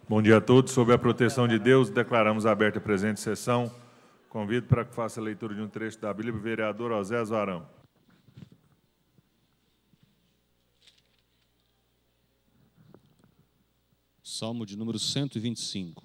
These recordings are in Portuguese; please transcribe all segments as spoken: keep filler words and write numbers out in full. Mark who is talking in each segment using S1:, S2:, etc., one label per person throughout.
S1: Bom dia a todos. Sob a proteção de Deus, declaramos aberta a presente sessão. Convido para que faça a leitura de um trecho da Bíblia o vereador Osés Varão.
S2: Salmo de número cento e vinte e cinco.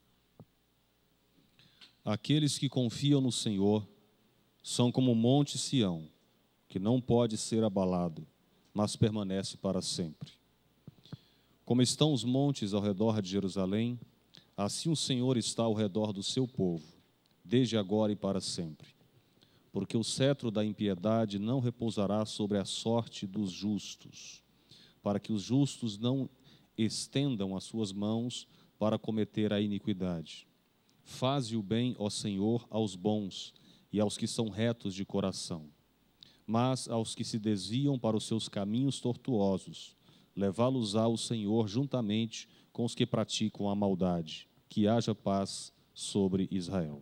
S2: Aqueles que confiam no Senhor são como o monte Sião, que não pode ser abalado, mas permanece para sempre. Como estão os montes ao redor de Jerusalém, assim o Senhor está ao redor do seu povo, desde agora e para sempre. Porque o cetro da impiedade não repousará sobre a sorte dos justos, para que os justos não estendam as suas mãos para cometer a iniquidade. Faze o bem, ó Senhor, aos bons e aos que são retos de coração. Mas aos que se desviam para os seus caminhos tortuosos, levá-los-á o Senhor juntamente com os que praticam a maldade. Que haja paz sobre Israel.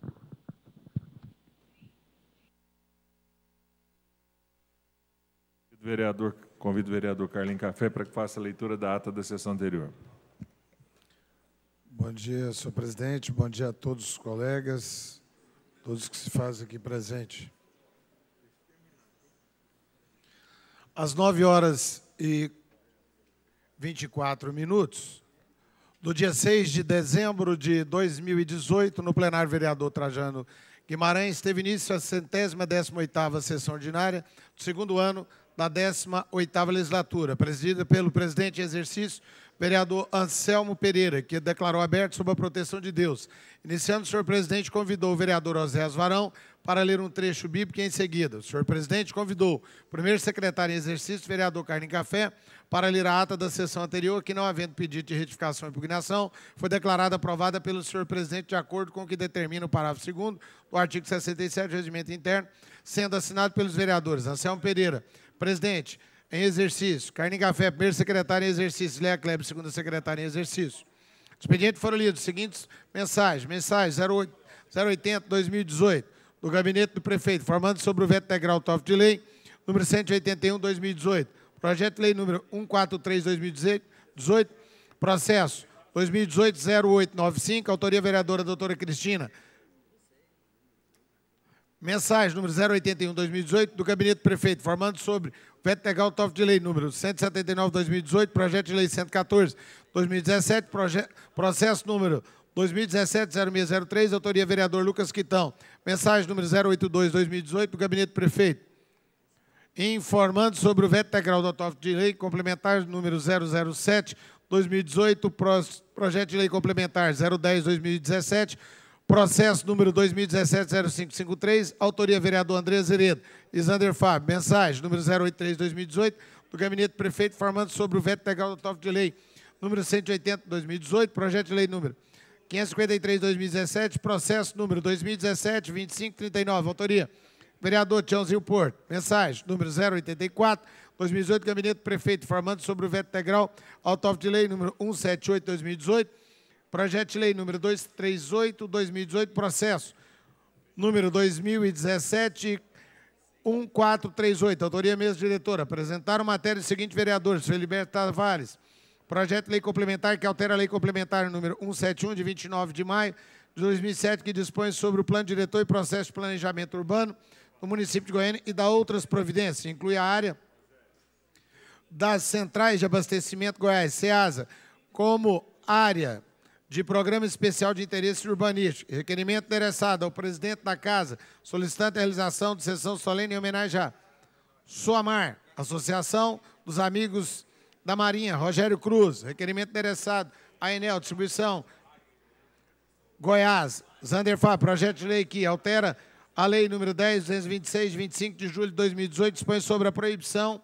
S1: Vereador, convido o vereador Carlinhos Café para que faça a leitura da ata da sessão anterior.
S3: Bom dia, senhor presidente. Bom dia a todos os colegas, todos que se fazem aqui presente. Às nove horas e vinte e quatro minutos, do dia seis de dezembro de dois mil e dezoito, no plenário vereador Trajano Guimarães, teve início a centésima décima oitava sessão ordinária do segundo ano da décima oitava legislatura, presidida pelo presidente em exercício, vereador Anselmo Pereira, que declarou aberto sob a proteção de Deus. Iniciando, o senhor presidente convidou o vereador Osés Varão para ler um trecho bíblico e, em seguida, o senhor presidente convidou o primeiro secretário em exercício, vereador Carlinhos Café, para ler a ata da sessão anterior, que, não havendo pedido de retificação e impugnação, foi declarada aprovada pelo senhor presidente de acordo com o que determina o parágrafo segundo do artigo sessenta e sete do Regimento Interno, sendo assinado pelos vereadores Anselmo Pereira, presidente em exercício, Carlinhos Café, primeiro secretário em exercício, Léa Kleber, segunda secretária em exercício. No expediente foram lidos os seguintes mensagens. Mensagem zero oitenta barra dois mil e dezoito, do Gabinete do Prefeito, informando sobre o veto integral do de lei, número cento e oitenta e um barra dois mil e dezoito. Projeto de lei número cento e quarenta e três barra dois mil e dezoito. Processo dois mil e dezoito zero oito nove cinco, autoria vereadora doutora Cristina. Mensagem número zero oitenta e um barra dois mil e dezoito, do Gabinete do Prefeito, informando sobre o veto integral do de lei número cento e setenta e nove barra dois mil e dezoito, projeto de lei cento e quatorze barra dois mil e dezessete, processo número dois mil e dezessete zero seis zero três, autoria vereador Lucas Quitão. Mensagem número zero oitenta e dois barra dois mil e dezoito, do Gabinete do Prefeito, informando sobre o veto integral do autógrafo de lei complementar número zero zero sete barra dois mil e dezoito, projeto de lei complementar zero dez barra dois mil e dezessete, processo número dois mil e dezessete zero cinco cinquenta e três, autoria vereador André Azeredo e Zander Fábio. Mensagem número zero oitenta e três barra dois mil e dezoito, do Gabinete do Prefeito, informando sobre o veto integral do autógrafo de lei número cento e oitenta barra dois mil e dezoito, projeto de lei número quinhentos e cinquenta e três barra dois mil e dezessete, processo número dois mil e dezessete vinte e cinco trinta e nove, autoria vereador Tiãozinho Porto. Mensagem número zero oitenta e quatro barra dois mil e dezoito, Gabinete do Prefeito, informando sobre o veto integral ao autógrafo de lei número cento e setenta e oito barra dois mil e dezoito, projeto de lei número duzentos e trinta e oito barra dois mil e dezoito, processo número dois mil e dezessete um quatro três oito, autoria mesa diretora. Apresentaram matéria dos seguintes vereadores: Feliberto Tavares, projeto de lei complementar que altera a lei complementar número cento e setenta e um, de vinte e nove de maio de dois mil e sete, que dispõe sobre o plano diretor e processo de planejamento urbano do município de Goiânia e da outras providências, inclui a área das centrais de abastecimento Goiás, SEASA, como área de Programa Especial de Interesse Urbanístico. Requerimento endereçado ao presidente da Casa, solicitando a realização de sessão solene em homenagem a SOAMAR, Associação dos Amigos da Marinha, Rogério Cruz. Requerimento endereçado à Enel Distribuição Goiás, Zander Fábio, projeto de lei que altera a lei número dez mil duzentos e vinte e seis, de vinte e cinco de julho de dois mil e dezoito, dispõe sobre a proibição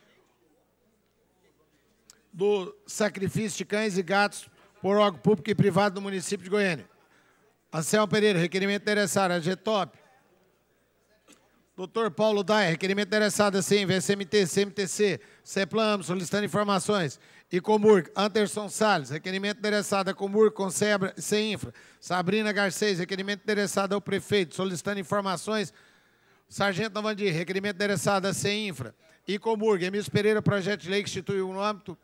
S3: do sacrifício de cães e gatos por órgão público e privado do município de Goiânia. Anselmo Pereira, requerimento endereçado a Getop. doutor Paulo Daia, requerimento endereçado a C I M V, S M T, C M T C, CEPLAM, solicitando informações. E Comurg, Anderson Salles, requerimento endereçado a Comurg, Consebra e CEINFRA. Sabrina Garcês, requerimento endereçado ao prefeito, solicitando informações. Sargento Novandir, requerimento endereçado a CEINFRA. E Comurg, Emílio Pereira, projeto de lei que institui no âmbito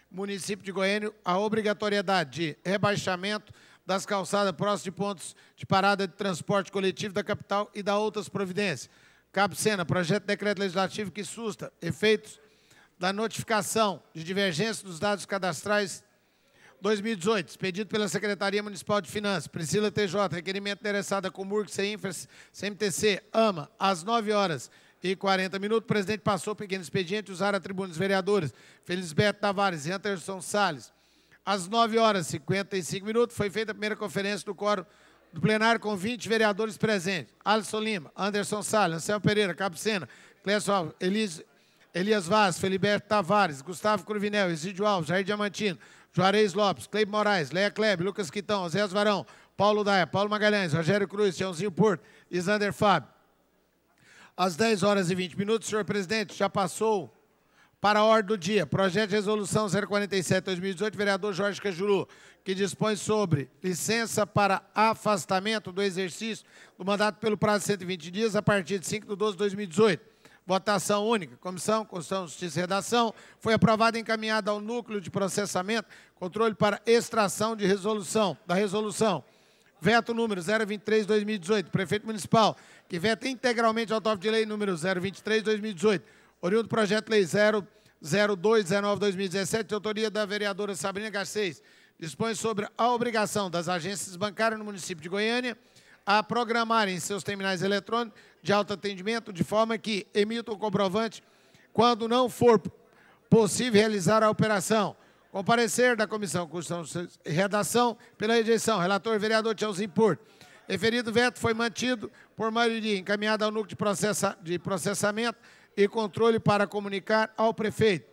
S3: município de Goiânia a obrigatoriedade de rebaixamento das calçadas próximas de pontos de parada de transporte coletivo da capital e da outras providências. Cabo Sena, projeto de decreto legislativo que susta efeitos da notificação de divergência dos dados cadastrais dois mil e dezoito, expedido pela Secretaria Municipal de Finanças, Priscila T J, requerimento endereçado a Comurg, CEINFRA, C M T C, AMA, às nove horas e quarenta minutos. O presidente passou o pequeno expediente, usaram a tribuna dos vereadores Felisberto Tavares e Anderson Salles. Às nove horas e cinquenta e cinco minutos, foi feita a primeira conferência do quórum do plenário com vinte vereadores presentes. Alisson Lima, Anderson Salles, Anselmo Pereira, Cabo Sena, Clécio Alves, Elias, Elias Vaz, Feliberto Tavares, Gustavo Cruvinel, Isídio Alves, Jair Diamantino, Juarez Lopes, Cleibe Moraes, Leia Klebe, Lucas Quitão, Osés Varão, Paulo Daia, Paulo Magalhães, Rogério Cruz, Tiãozinho Porto e Zander Fábio. Às dez horas e vinte minutos, senhor presidente, já passou para a ordem do dia, projeto de resolução zero quarenta e sete, dois mil e dezoito, vereador Jorge Cajuru, que dispõe sobre licença para afastamento do exercício do mandato pelo prazo de cento e vinte dias a partir de cinco de doze de dois mil e dezoito. Votação única. Comissão, Constituição, Justiça e Redação. Foi aprovada e encaminhada ao Núcleo de Processamento, Controle para Extração de Resolução, da Resolução. Veto número zero vinte e três, dois mil e dezoito, Prefeito Municipal, que veta integralmente o autógrafo de lei número zero vinte e três, dois mil e dezoito, oriundo do projeto de lei zero zero dois, dezenove, dois mil e dezessete, de autoria da vereadora Sabrina Garcês, dispõe sobre a obrigação das agências bancárias no município de Goiânia a programarem seus terminais eletrônicos de autoatendimento de forma que emitam o comprovante quando não for possível realizar a operação. Com parecer da Comissão Constituição e Redação pela rejeição, relator vereador Tiãozinho Porto. Referido veto foi mantido por maioria, encaminhado ao núcleo de, processa, de processamento e controle para comunicar ao prefeito.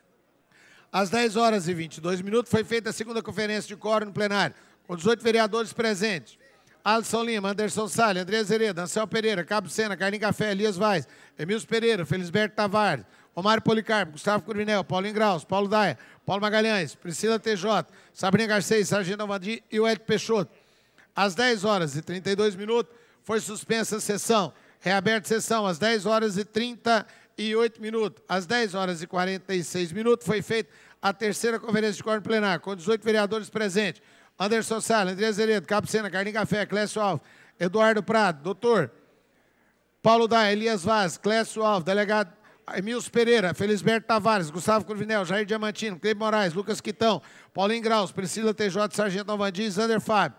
S3: Às dez horas e vinte e dois minutos foi feita a segunda conferência de quórum no plenário, com dezoito vereadores presentes. Alisson Lima, Anderson Salles, André Zereda, Anselmo Pereira, Cabo Sena, Carlinhos Café, Elias Vaz, Emílio Pereira, Felisberto Tavares, Romário Policarpo, Gustavo Cruvinel, Paulo Ingraus, Paulo Daia, Paulo Magalhães, Priscila T J, Sabrina Garcês, Sargento Alvandi e o Edson Peixoto. Às dez horas e trinta e dois minutos foi suspensa a sessão. Reaberta a sessão às dez horas e trinta e oito minutos. Às dez horas e quarenta e seis minutos foi feita a terceira conferência de quórum plenário, com dezoito vereadores presentes. Anderson Salles, André Zeredo, Cabo Sena, Carlinhos Café, Clécio Alves, Eduardo Prado, doutor Paulo Daia, Elias Vaz, Clécio Alves, delegado Emílio Pereira, Felisberto Tavares, Gustavo Cruvinel, Jair Diamantino, Cleibe Moraes, Lucas Quitão, Paulinho Graus, Priscila T J, Sargento Alvandi e Zander Fábio.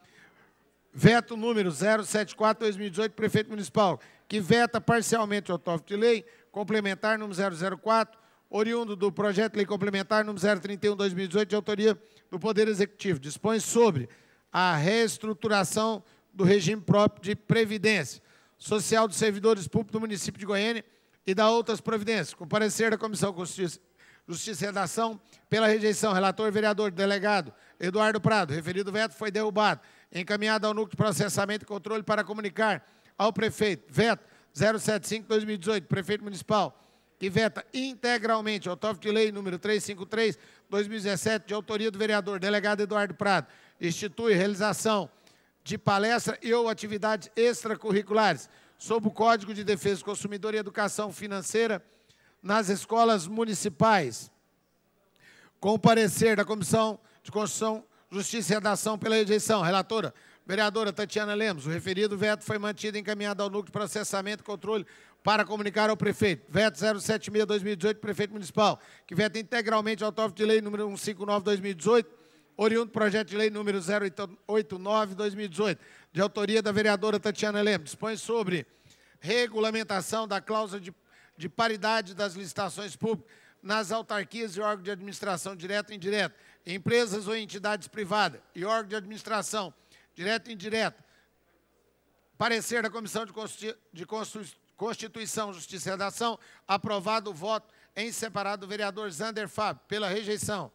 S3: Veto número zero setenta e quatro, dois mil e dezoito, Prefeito Municipal, que veta parcialmente o autógrafo de lei complementar número zero zero quatro, oriundo do projeto de lei complementar número zero trinta e um, dois mil e dezoito, de autoria do Poder Executivo. Dispõe sobre a reestruturação do regime próprio de previdência social dos servidores públicos do município de Goiânia e da outras providências. Com parecer da Comissão Justiça, Justiça e Redação, pela rejeição, relator vereador delegado Eduardo Prado, referido veto foi derrubado, encaminhado ao Núcleo de Processamento e Controle para comunicar ao prefeito, veto zero setenta e cinco, dois mil e dezoito, Prefeito Municipal, que veta integralmente o autógrafo de lei número trezentos e cinquenta e três, dois mil e dezessete, de autoria do vereador delegado Eduardo Prado, institui realização de palestra e ou atividades extracurriculares sob o Código de Defesa do Consumidor e Educação Financeira nas escolas municipais. Com o parecer da Comissão de Constituição, Justiça e Redação pela rejeição, relatora, vereadora Tatiana Lemos, o referido veto foi mantido e encaminhado ao Núcleo de Processamento e Controle para comunicar ao prefeito. Veto zero setenta e seis, dois mil e dezoito, Prefeito Municipal, que veta integralmente o autógrafo de lei número cento e cinquenta e nove, dois mil e dezoito, oriundo do projeto de lei número zero oitenta e nove, dois mil e dezoito, de autoria da vereadora Tatiana Lemos. Dispõe sobre regulamentação da cláusula de, de paridade das licitações públicas nas autarquias e órgãos de administração direta e indireta, empresas ou entidades privadas e órgãos de administração direta e indireta. Parecer da Comissão de, Constitu de Constituição, Justiça e Redação, aprovado o voto em separado do vereador Zander Fábio, pela rejeição.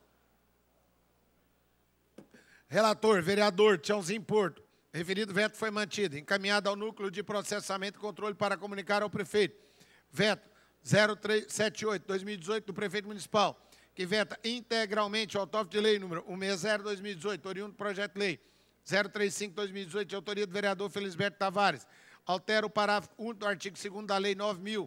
S3: Relator, vereador Tiãozinho Porto, referido veto foi mantido, encaminhado ao Núcleo de Processamento e Controle para comunicar ao prefeito. Veto zero trezentos e setenta e oito, dois mil e dezoito, do Prefeito Municipal, que veta integralmente o autógrafo de lei número cento e sessenta, dois mil e dezoito, oriundo do projeto de lei zero trinta e cinco, dois mil e dezoito, de autoria do vereador Felisberto Tavares. Altera o parágrafo único do artigo segundo da Lei nove mil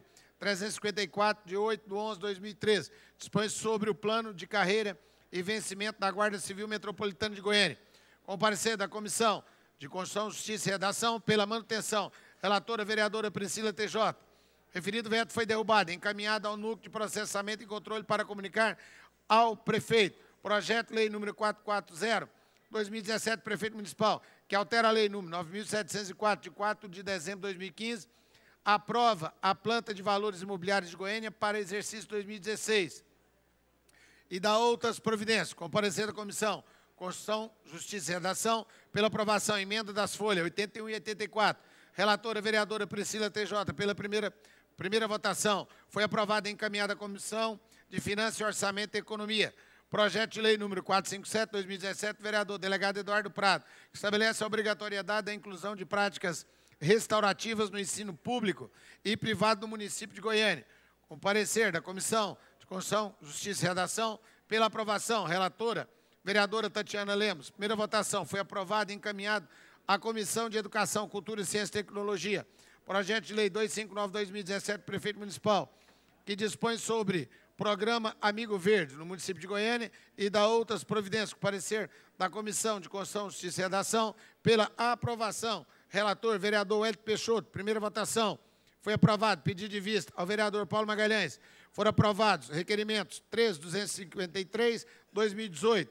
S3: trezentos e cinquenta e quatro, de oito de onze de dois mil e treze. Dispõe sobre o plano de carreira e vencimento da Guarda Civil Metropolitana de Goiânia. Com parecer da Comissão de Constituição, Justiça e Redação, pela manutenção. Relatora, vereadora Priscila T J. Referido veto foi derrubado, encaminhado ao núcleo de processamento e controle para comunicar ao prefeito. Projeto de lei número quatrocentos e quarenta, dois mil e dezessete, prefeito municipal, que altera a lei número nove mil setecentos e quatro, de quatro de dezembro de dois mil e quinze, aprova a planta de valores imobiliários de Goiânia para exercício dois mil e dezesseis. E dá outras providências, com parecer da Comissão Constituição, Justiça e Redação, pela aprovação, emenda das folhas oitenta e um e oitenta e quatro. Relatora, vereadora Priscila T J, pela primeira, primeira votação, foi aprovada e encaminhada à Comissão de Finanças, Orçamento e Economia. Projeto de lei número quatrocentos e cinquenta e sete, dois mil e dezessete, vereador delegado Eduardo Prado, que estabelece a obrigatoriedade da inclusão de práticas restaurativas no ensino público e privado do município de Goiânia. Com parecer da Comissão de Constituição, Justiça e Redação, pela aprovação, relatora, vereadora Tatiana Lemos. Primeira votação, foi aprovado e encaminhado à Comissão de Educação, Cultura, Ciência e Tecnologia. Projeto de lei duzentos e cinquenta e nove, dois mil e dezessete, prefeito municipal, que dispõe sobre Programa Amigo Verde, no município de Goiânia, e dá outras providências, com parecer da Comissão de Constituição, Justiça e Redação, pela aprovação. Relator, vereador Hélio Peixoto. Primeira votação, foi aprovado. Pedido de vista ao vereador Paulo Magalhães. Foram aprovados requerimentos treze mil duzentos e cinquenta e três, dois mil e dezoito.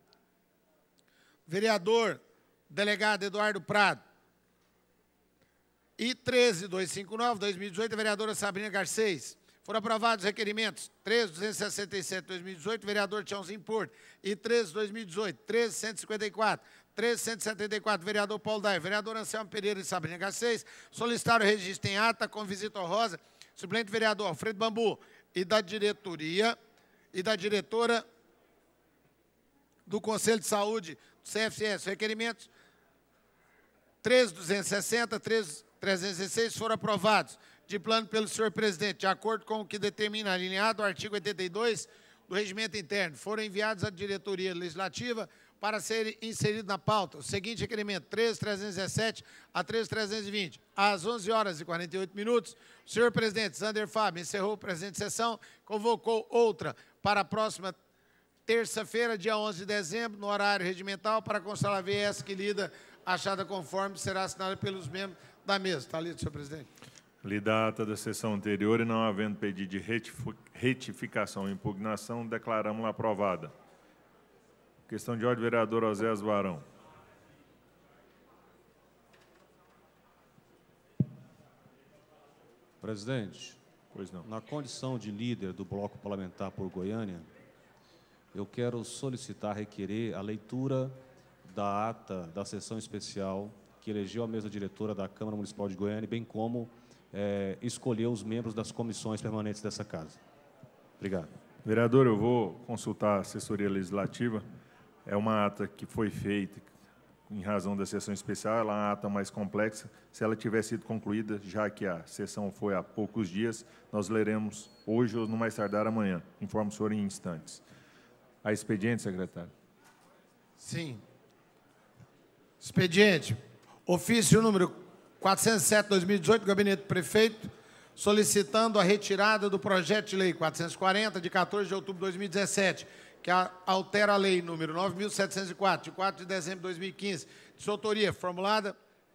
S3: Vereador delegado Eduardo Prado. E treze mil duzentos e cinquenta e nove, dois mil e dezoito, a vereadora Sabrina Garcês. Foram aprovados requerimentos treze mil duzentos e sessenta e sete, dois mil e dezoito, vereador Tiãozinho Porto. E treze mil dois mil e dezoito, treze mil cento e cinquenta e quatro, treze mil cento e setenta e quatro, vereador Paulo Daio, vereador Anselmo Pereira e Sabrina Garcês. Solicitaram o registro em ata com visita honrosa, suplente vereador Alfredo Bambu e da diretoria e da diretora do Conselho de Saúde do C F S. Requerimentos treze mil duzentos e sessenta, treze mil trezentos e dezesseis foram aprovados de plano pelo senhor presidente, de acordo com o que determina alinhado o artigo oitenta e dois do Regimento Interno. Foram enviados à diretoria legislativa para serem inseridos na pauta o seguinte requerimento: treze mil trezentos e dezessete a treze mil trezentos e vinte. Às onze horas e quarenta e oito minutos, o senhor presidente Zander Fábio encerrou a presente sessão, convocou outra para a próxima terça-feira, dia onze de dezembro, no horário regimental, para constar a V S que lida achada conforme será assinada pelos membros da mesa. Está lido, senhor presidente.
S1: Lida a ata da sessão anterior e não havendo pedido de retificação ou impugnação, declaramos-la aprovada. Questão de ordem, vereador Oséias Varão.
S2: Presidente,
S1: pois não.
S2: Na condição de líder do bloco parlamentar por Goiânia, eu quero solicitar, requerer a leitura da ata da sessão especial que elegeu a mesa diretora da Câmara Municipal de Goiânia, bem como é, escolheu os membros das comissões permanentes dessa casa. Obrigado.
S1: Vereador, eu vou consultar a assessoria legislativa. É uma ata que foi feita em razão da sessão especial, ela é uma ata mais complexa. Se ela tivesse sido concluída, já que a sessão foi há poucos dias, nós leremos hoje ou no mais tardar amanhã. Informo o senhor em instantes. A expediente, secretário.
S3: Sim. Expediente. Ofício número quatrocentos e sete, dois mil e dezoito, do Gabinete do Prefeito, solicitando a retirada do projeto de lei quatrocentos e quarenta, de quatorze de outubro de dois mil e dezessete, que altera a lei número nove mil setecentos e quatro, de quatro de dezembro de dois mil e quinze, de sua autoria, formulada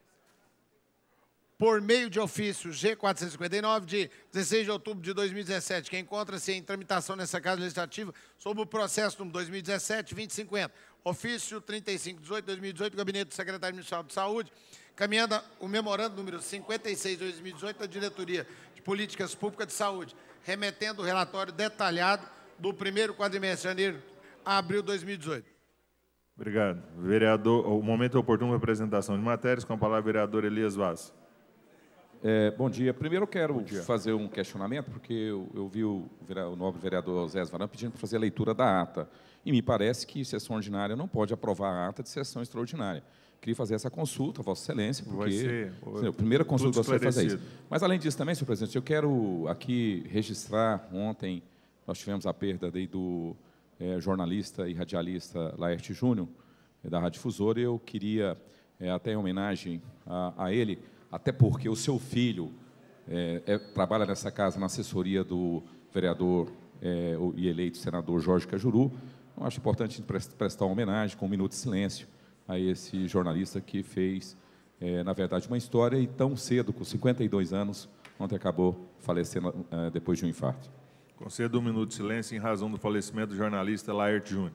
S3: por meio de ofício G quatrocentos e cinquenta e nove, de dezesseis de outubro de dois mil e dezessete, que encontra-se em tramitação nessa Casa Legislativa, sob o processo número dois mil e dezessete, vinte e cinquenta. Ofício trinta e cinco, dezoito, dois mil e dezoito, do Gabinete do Secretário Municipal de Saúde, caminhando o memorando número cinquenta e seis, dois mil e dezoito, da Diretoria de Políticas Públicas de Saúde, remetendo o relatório detalhado do primeiro quadrimestre, janeiro a abril de dois mil e dezoito.
S1: Obrigado. Vereador, o momento oportuno para apresentação de matérias, com a palavra o vereador Elias Vaz.
S4: É, bom dia. Primeiro eu quero fazer um questionamento, porque eu, eu vi o, o nobre vereador Oséias Varão pedindo para fazer a leitura da ata. E me parece que sessão ordinária não pode aprovar a ata de sessão extraordinária. Queria fazer essa consulta, Vossa Excelência, porque... Vai ser, sim, a primeira consulta que você vai fazer isso. Mas, além disso também, senhor presidente, eu quero aqui registrar, ontem nós tivemos a perda daí do é, jornalista e radialista Laerte Júnior, é, da Rádio Difusora, e eu queria, é, até em homenagem a, a ele, até porque o seu filho é, é, trabalha nessa casa na assessoria do vereador é, e eleito senador Jorge Cajuru. Eu acho importante prestar uma homenagem com um minuto de silêncio a esse jornalista que fez, é, na verdade, uma história e tão cedo, com cinquenta e dois anos, ontem acabou falecendo é, depois de um infarto.
S1: Concedo um minuto de silêncio em razão do falecimento do jornalista Laerte Júnior.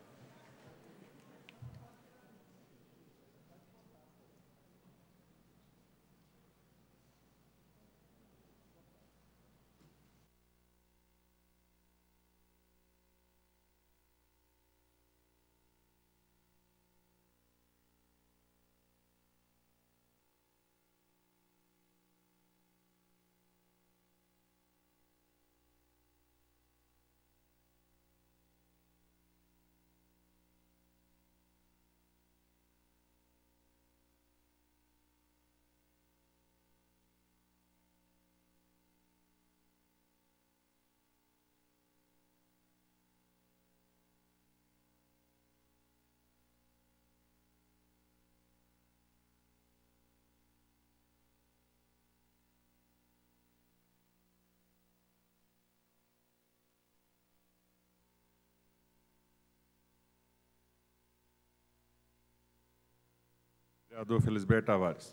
S1: Vereador Felisberto Tavares.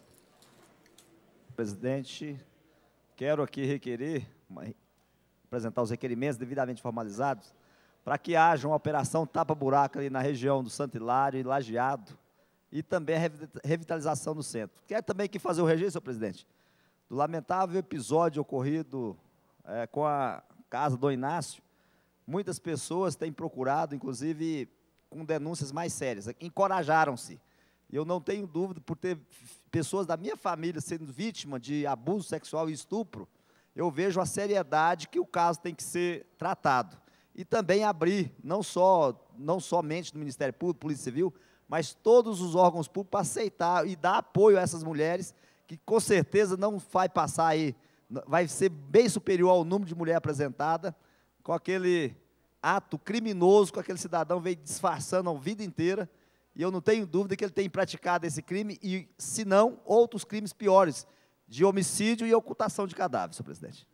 S5: Presidente, quero aqui requerer, apresentar os requerimentos devidamente formalizados, para que haja uma operação tapa-buraco ali na região do Santo Hilário e Lajeado, e também a revitalização do centro. Quero também aqui fazer o registro, senhor presidente, do lamentável episódio ocorrido é, com a casa do Inácio. Muitas pessoas têm procurado, inclusive com denúncias mais sérias, encorajaram-se. Eu não tenho dúvida, por ter pessoas da minha família sendo vítima de abuso sexual e estupro, eu vejo a seriedade que o caso tem que ser tratado. E também abrir, não, só, não somente do Ministério Público, Polícia Civil, mas todos os órgãos públicos para aceitar e dar apoio a essas mulheres, que com certeza não vai passar aí, vai ser bem superior ao número de mulheres apresentadas, com aquele ato criminoso, com aquele cidadão veio disfarçando a vida inteira. E eu não tenho dúvida que ele tem praticado esse crime e, se não, outros crimes piores, de homicídio e ocultação de cadáver, senhor presidente.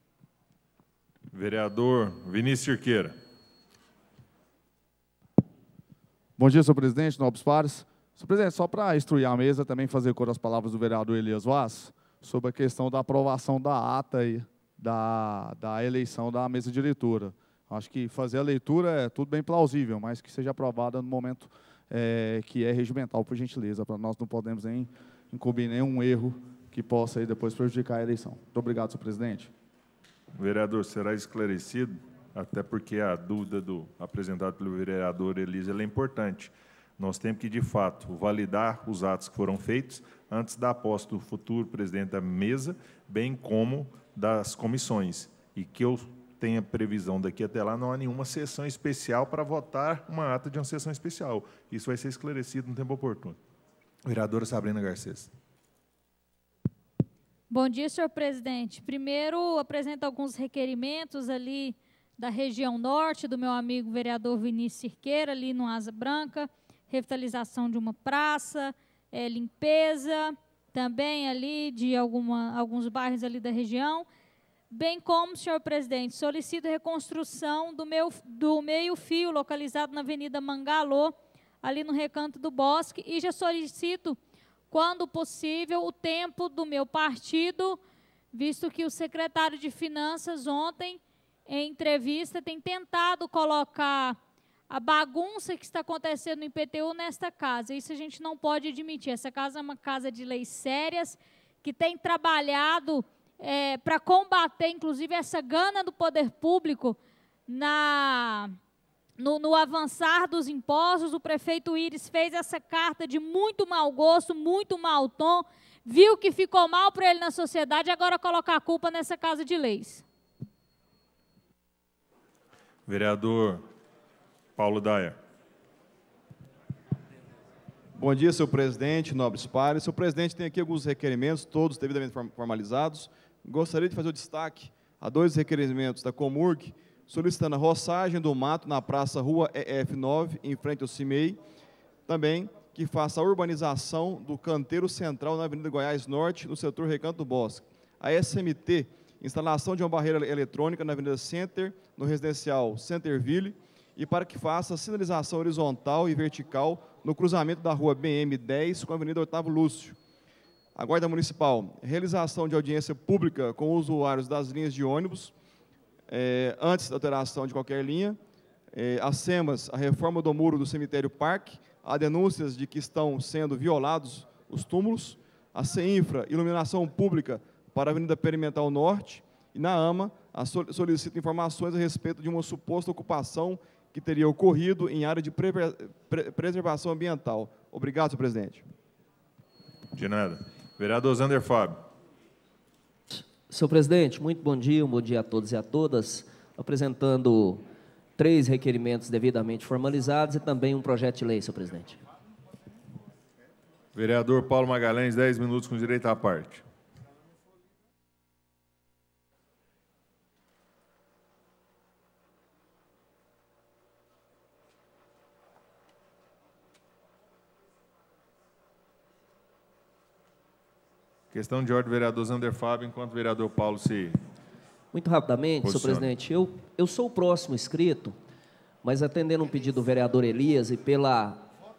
S1: Vereador Vinícius Cirqueira.
S6: Bom dia, senhor presidente, nobres pares. Senhor presidente, só para instruir a mesa, também fazer cor às palavras do vereador Elias Vaz, sobre a questão da aprovação da ata aí, da, da eleição da mesa diretora. Acho que fazer a leitura é tudo bem plausível, mas que seja aprovada no momento É, que é regimental, por gentileza, para nós não podemos nem incumbir nenhum erro que possa aí depois prejudicar a eleição. Muito obrigado, senhor presidente.
S1: Vereador, será esclarecido, até porque a dúvida do, apresentada pelo vereador Elisa é importante. Nós temos que, de fato, validar os atos que foram feitos antes da posse do futuro presidente da mesa, bem como das comissões, e que eu tenha previsão daqui até lá, não há nenhuma sessão especial para votar uma ata de uma sessão especial. Isso vai ser esclarecido no tempo oportuno. Vereadora Sabrina Garcês.
S7: Bom dia, senhor presidente. Primeiro, apresento alguns requerimentos ali da região norte, do meu amigo vereador Vinícius Cirqueira, ali no Asa Branca, revitalização de uma praça, é, limpeza, também ali de alguma, alguns bairros ali da região. Bem como, senhor presidente, solicito reconstrução do, meu, do meio-fio localizado na Avenida Mangalô, ali no Recanto do Bosque, e já solicito, quando possível, o tempo do meu partido, visto que o secretário de Finanças ontem, em entrevista, tem tentado colocar a bagunça que está acontecendo no I P T U nesta casa. Isso a gente não pode admitir. Essa casa é uma casa de leis sérias, que tem trabalhado É, para combater, inclusive, essa gana do poder público na, no, no avançar dos impostos. O prefeito Íris fez essa carta de muito mau gosto, muito mau tom, viu que ficou mal para ele na sociedade, agora colocar a culpa nessa casa de leis.
S1: Vereador Paulo Daia.
S8: Bom dia, senhor presidente, nobres pares. Senhor presidente, tem aqui alguns requerimentos, todos devidamente formalizados. Gostaria de fazer o destaque a dois requerimentos da Comurg, solicitando a roçagem do mato na Praça Rua E F nove, em frente ao CIMEI. Também que faça a urbanização do canteiro central na Avenida Goiás Norte, no setor Recanto do Bosque. a S M T, instalação de uma barreira eletrônica na Avenida Center, no residencial Centerville, e para que faça sinalização horizontal e vertical no cruzamento da rua B M dez com a Avenida Otávio Lúcio. A Guarda Municipal, realização de audiência pública com usuários das linhas de ônibus, eh, antes da alteração de qualquer linha. Eh, as SEMAS, a reforma do muro do cemitério Parque, há denúncias de que estão sendo violados os túmulos. A CEINFRA, iluminação pública para a Avenida Perimetral Norte. E na AMA, a solicita informações a respeito de uma suposta ocupação que teria ocorrido em área de pre pre preservação ambiental. Obrigado, senhor presidente.
S1: De nada. Vereador Zander Fábio.
S9: Senhor presidente, muito bom dia, um bom dia a todos e a todas. Apresentando três requerimentos devidamente formalizados e também um projeto de lei, senhor presidente.
S1: Vereador Paulo Magalhães, dez minutos com direito à parte. Questão de ordem, vereador Zander Fábio, enquanto o vereador Paulo se...
S9: Muito rapidamente,
S1: posiciona.
S9: senhor presidente, eu, eu sou o próximo inscrito, mas atendendo um pedido do vereador Elias e pela,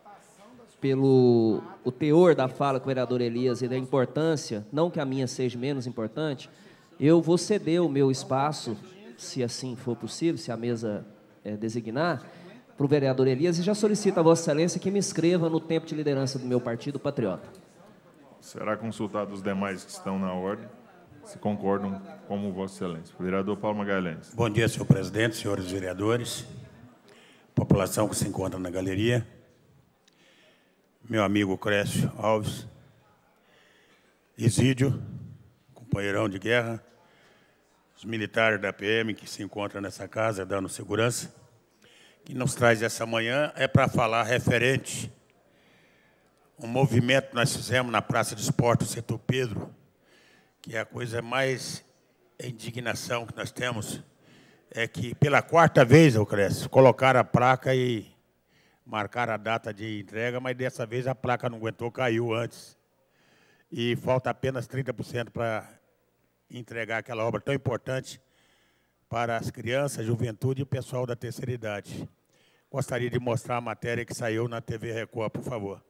S9: pelo o teor da fala com o vereador Elias e da importância, não que a minha seja menos importante, eu vou ceder o meu espaço, se assim for possível, se a mesa é, designar, para o vereador Elias e já solicito a Vossa Excelência que me inscreva no tempo de liderança do meu partido, Patriota.
S1: Será consultado os demais que estão na ordem, se concordam como Vossa Excelência. Vereador Paulo Magalhães.
S10: Bom dia, senhor presidente, senhores vereadores, população que se encontra na galeria, meu amigo Crécio Alves, Isídio, companheirão de guerra, os militares da P M que se encontram nessa casa dando segurança, que nos traz essa manhã é para falar referente um movimento que nós fizemos na Praça de Esporte, do setor Pedro, que é a coisa mais indignação que nós temos, é que pela quarta vez, eu cresço, colocaram a placa e marcaram a data de entrega, mas dessa vez a placa não aguentou, caiu antes. E falta apenas trinta por cento para entregar aquela obra tão importante para as crianças, a juventude e o pessoal da terceira idade. Gostaria de mostrar a matéria que saiu na T V Record, por favor.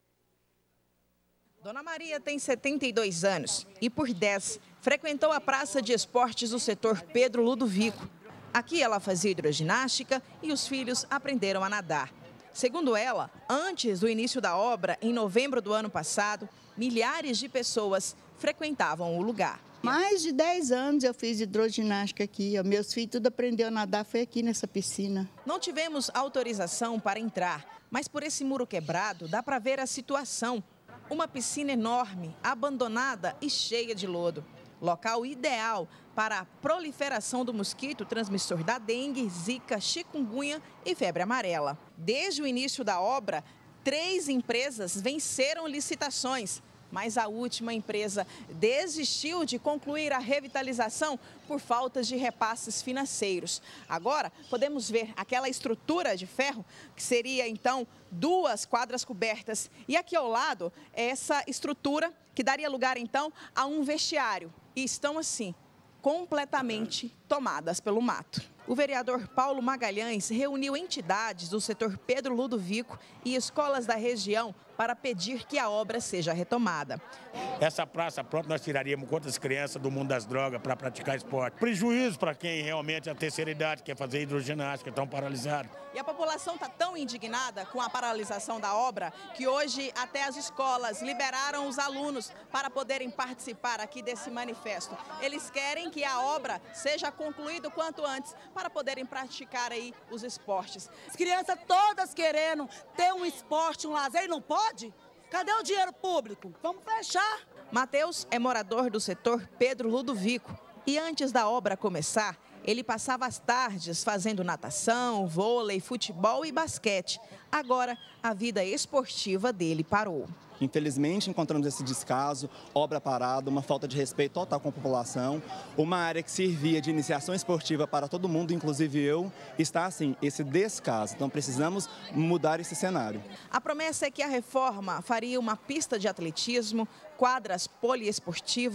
S11: Dona Maria tem setenta e dois anos e, por dez, frequentou a Praça de Esportes do setor Pedro Ludovico. Aqui ela fazia hidroginástica e os filhos aprenderam a nadar. Segundo ela, antes do início da obra, em novembro do ano passado, milhares de pessoas frequentavam o lugar.
S12: Mais de dez anos eu fiz hidroginástica aqui. Meus filhos tudo aprenderam a nadar, foi aqui nessa piscina.
S11: Não tivemos autorização para entrar, mas por esse muro quebrado dá para ver a situação. Uma piscina enorme, abandonada e cheia de lodo. Local ideal para a proliferação do mosquito transmissor da dengue, zika, chikungunya e febre amarela. Desde o início da obra, três empresas venceram licitações, mas a última empresa desistiu de concluir a revitalização por faltas de repasses financeiros. Agora, podemos ver aquela estrutura de ferro, que seria, então, duas quadras cobertas. E aqui ao lado, essa estrutura que daria lugar, então, a um vestiário. E estão, assim, completamente tomadas pelo mato. O vereador Paulo Magalhães reuniu entidades do setor Pedro Ludovico e escolas da região para pedir que a obra seja retomada.
S10: Essa praça pronto, nós tiraríamos quantas crianças do mundo das drogas para praticar esporte. Prejuízo para quem realmente é a terceira idade, quer fazer hidroginástica, estão paralisados.
S11: E a população está tão indignada com a paralisação da obra que hoje até as escolas liberaram os alunos para poderem participar aqui desse manifesto. Eles querem que a obra seja concluída o quanto antes para poderem praticar aí os esportes.
S13: As crianças todas querendo ter um esporte, um lazer, e não pode? Cadê o dinheiro público? Vamos fechar.
S11: Matheus é morador do setor Pedro Ludovico e antes da obra começar, ele passava as tardes fazendo natação, vôlei, futebol e basquete. Agora, a vida esportiva dele parou.
S14: Infelizmente, encontramos esse descaso, obra parada, uma falta de respeito total com a população, uma área que servia de iniciação esportiva para todo mundo, inclusive eu, está assim, esse descaso. Então, precisamos mudar esse cenário.
S11: A promessa é que a reforma faria uma pista de atletismo, quadras poliesportivas,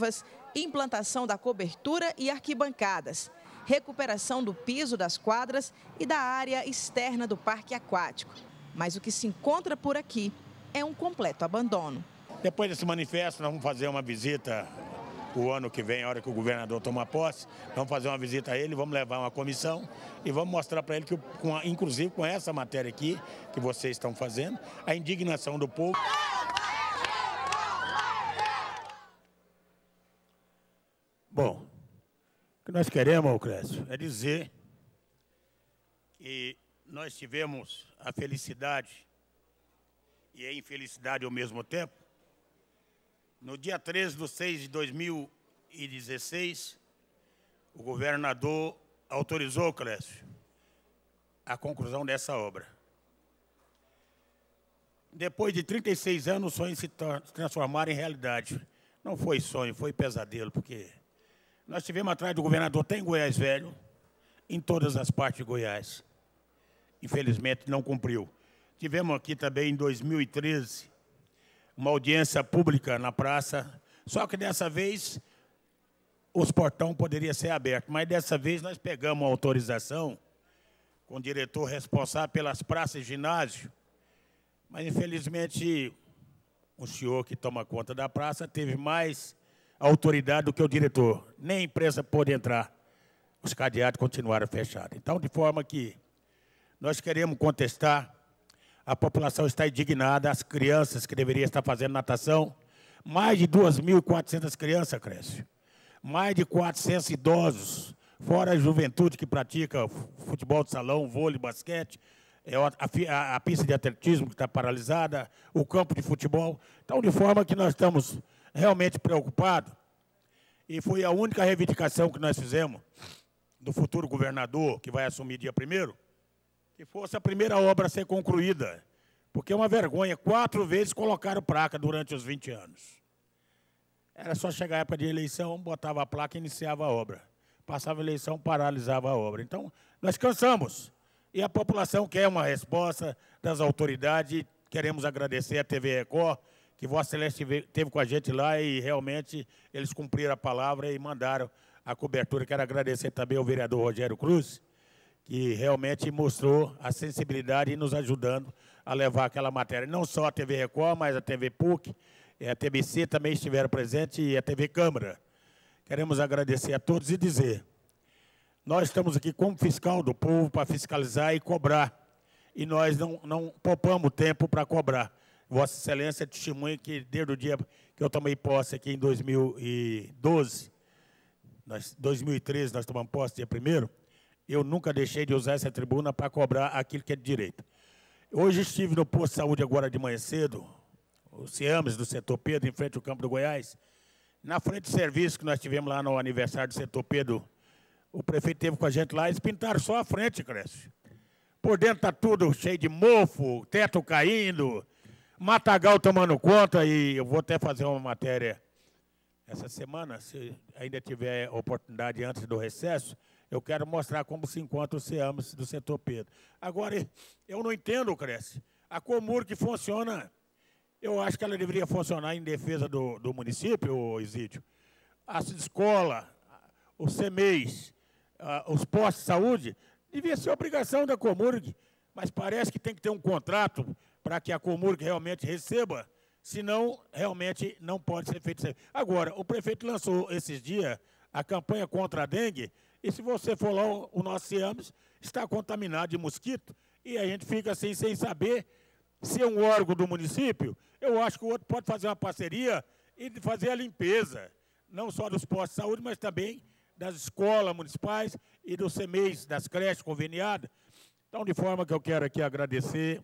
S11: implantação da cobertura e arquibancadas, recuperação do piso das quadras e da área externa do parque aquático. Mas o que se encontra por aqui é um completo abandono.
S15: Depois desse manifesto, nós vamos fazer uma visita o ano que vem, a hora que o governador tomar posse. Vamos fazer uma visita a ele, vamos levar uma comissão e vamos mostrar para ele que, com a, inclusive com essa matéria aqui, que vocês estão fazendo, a indignação do povo. Bom, o que nós queremos, Clécio, é dizer que nós tivemos a felicidade e a infelicidade ao mesmo tempo. No dia treze de seis de dois mil e dezesseis, o governador autorizou, Clécio, a conclusão dessa obra. Depois de trinta e seis anos, o sonho se transformar em realidade. Não foi sonho, foi pesadelo, porque nós tivemos atrás do governador, tem Goiás Velho, em todas as partes de Goiás. Infelizmente, não cumpriu. Tivemos aqui também, em dois mil e treze, uma audiência pública na praça, só que dessa vez os portões poderiam ser abertos, mas dessa vez nós pegamos a autorização com o diretor responsável pelas praças e ginásio, mas infelizmente o senhor que toma conta da praça teve mais autoridade do que o diretor, nem a empresa pôde entrar, os cadeados continuaram fechados. Então, de forma que nós queremos contestar. A população está indignada, as crianças que deveriam estar fazendo natação, mais de duas mil e quatrocentas crianças, Clécio, mais de quatrocentos idosos, fora a juventude que pratica futebol de salão, vôlei, basquete, a, a, a pista de atletismo que está paralisada, o campo de futebol. Então, de forma que nós estamos realmente preocupados, e foi a única reivindicação que nós fizemos do futuro governador, que vai assumir dia primeiro, que fosse a primeira obra a ser concluída, porque é uma vergonha, quatro vezes colocaram placa durante os vinte anos. Era só chegar a época de eleição, botava a placa e iniciava a obra. Passava a eleição, paralisava a obra. Então, nós cansamos. E a população quer uma resposta das autoridades. Queremos agradecer à T V Record, que Vossa Excelência esteve com a gente lá e realmente eles cumpriram a palavra e mandaram a cobertura. Quero agradecer também ao vereador Rogério Cruz, que realmente mostrou a sensibilidade e nos ajudando a levar aquela matéria. Não só a T V Record, mas a T V P U C, a T B C também estiveram presentes e a T V Câmara. Queremos agradecer a todos e dizer, nós estamos aqui como fiscal do povo para fiscalizar e cobrar. E nós não, não poupamos tempo para cobrar. Vossa Excelência testemunha que desde o dia que eu tomei posse aqui em dois mil e doze, nós, dois mil e treze nós tomamos posse dia primeiro, eu nunca deixei de usar essa tribuna para cobrar aquilo que é de direito. Hoje estive no posto de saúde agora de manhã cedo, o CIAMES do setor Pedro, em frente ao campo do Goiás. Na frente do serviço que nós tivemos lá no aniversário do setor Pedro, o prefeito esteve com a gente lá, eles pintaram só a frente, Cresce. Por dentro está tudo cheio de mofo, teto caindo, matagal tomando conta, e eu vou até fazer uma matéria essa semana, se ainda tiver oportunidade antes do recesso, eu quero mostrar como se encontra o CIAMES do setor Pedro. Agora, eu não entendo, Cresce. A Comur que funciona, eu acho que ela deveria funcionar em defesa do, do município, Isídio. As escolas, o CEMEIS, uh, os postos de saúde, devia ser obrigação da Comurg, mas parece que tem que ter um contrato para que a Comurg realmente receba, senão realmente não pode ser feito. Agora, o prefeito lançou esses dias a campanha contra a dengue, e se você for lá, o nosso CIAMES está contaminado de mosquito, e a gente fica assim sem saber se é um órgão do município. Eu acho que o outro pode fazer uma parceria e fazer a limpeza, não só dos postos de saúde, mas também das escolas municipais e dos CEMEIS, das creches conveniadas. Então, de forma que eu quero aqui agradecer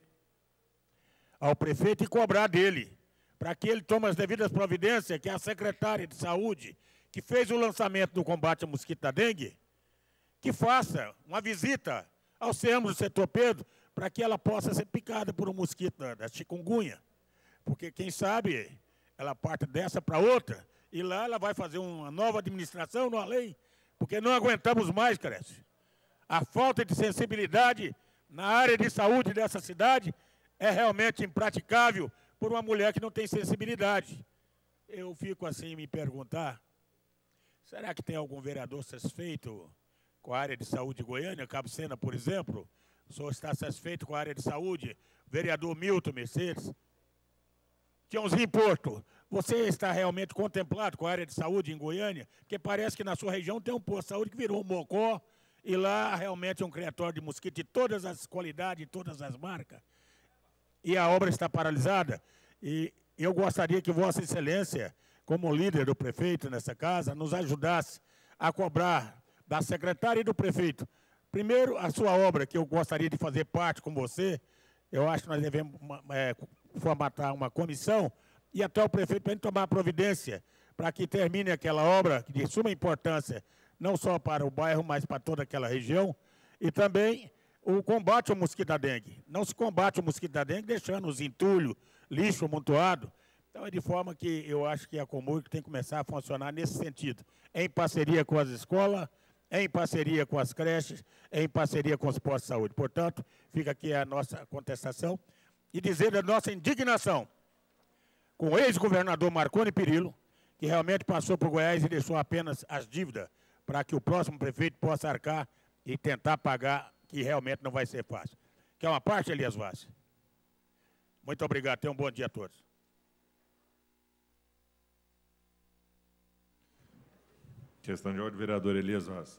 S15: ao prefeito e cobrar dele, para que ele tome as devidas providências, que é a secretária de saúde, que fez o lançamento do combate ao mosquito da dengue, que faça uma visita ao CIAMES do setor Pedro, para que ela possa ser picada por um mosquito da, da chikungunya. Porque, quem sabe, ela parte dessa para outra, e lá ela vai fazer uma nova administração, numa lei, porque não aguentamos mais, Cresce. A falta de sensibilidade na área de saúde dessa cidade é realmente impraticável por uma mulher que não tem sensibilidade. Eu fico assim me perguntar Será que tem algum vereador satisfeito com a área de saúde de Goiânia? Cabo Sena, por exemplo, o senhor está satisfeito com a área de saúde? Vereador Milton Mercedes. Tiãozinho Porto, você está realmente contemplado com a área de saúde em Goiânia? Porque parece que na sua região tem um posto de saúde que virou um mocó, e lá realmente é um criatório de mosquito de todas as qualidades, de todas as marcas. E a obra está paralisada. E eu gostaria que Vossa Excelência, como líder do prefeito nessa casa, nos ajudasse a cobrar da secretária e do prefeito. Primeiro, a sua obra, que eu gostaria de fazer parte com você, eu acho que nós devemos é, formatar uma comissão e até o prefeito para a gente tomar providência para que termine aquela obra de suma importância, não só para o bairro, mas para toda aquela região. E também o combate ao mosquito da dengue. Não se combate o mosquito da dengue deixando os entulhos, lixo amontoado. Então, é de forma que eu acho que a Comurg tem que começar a funcionar nesse sentido, em parceria com as escolas, em parceria com as creches, em parceria com os postos de saúde. Portanto, fica aqui a nossa contestação e dizer a nossa indignação com o ex-governador Marconi Perillo, que realmente passou por Goiás e deixou apenas as dívidas para que o próximo prefeito possa arcar e tentar pagar, que realmente não vai ser fácil. Quer uma parte, Elias Vaz? Muito obrigado. Tenham um bom dia a todos.
S1: Questão de ordem, vereador Elias Vaz.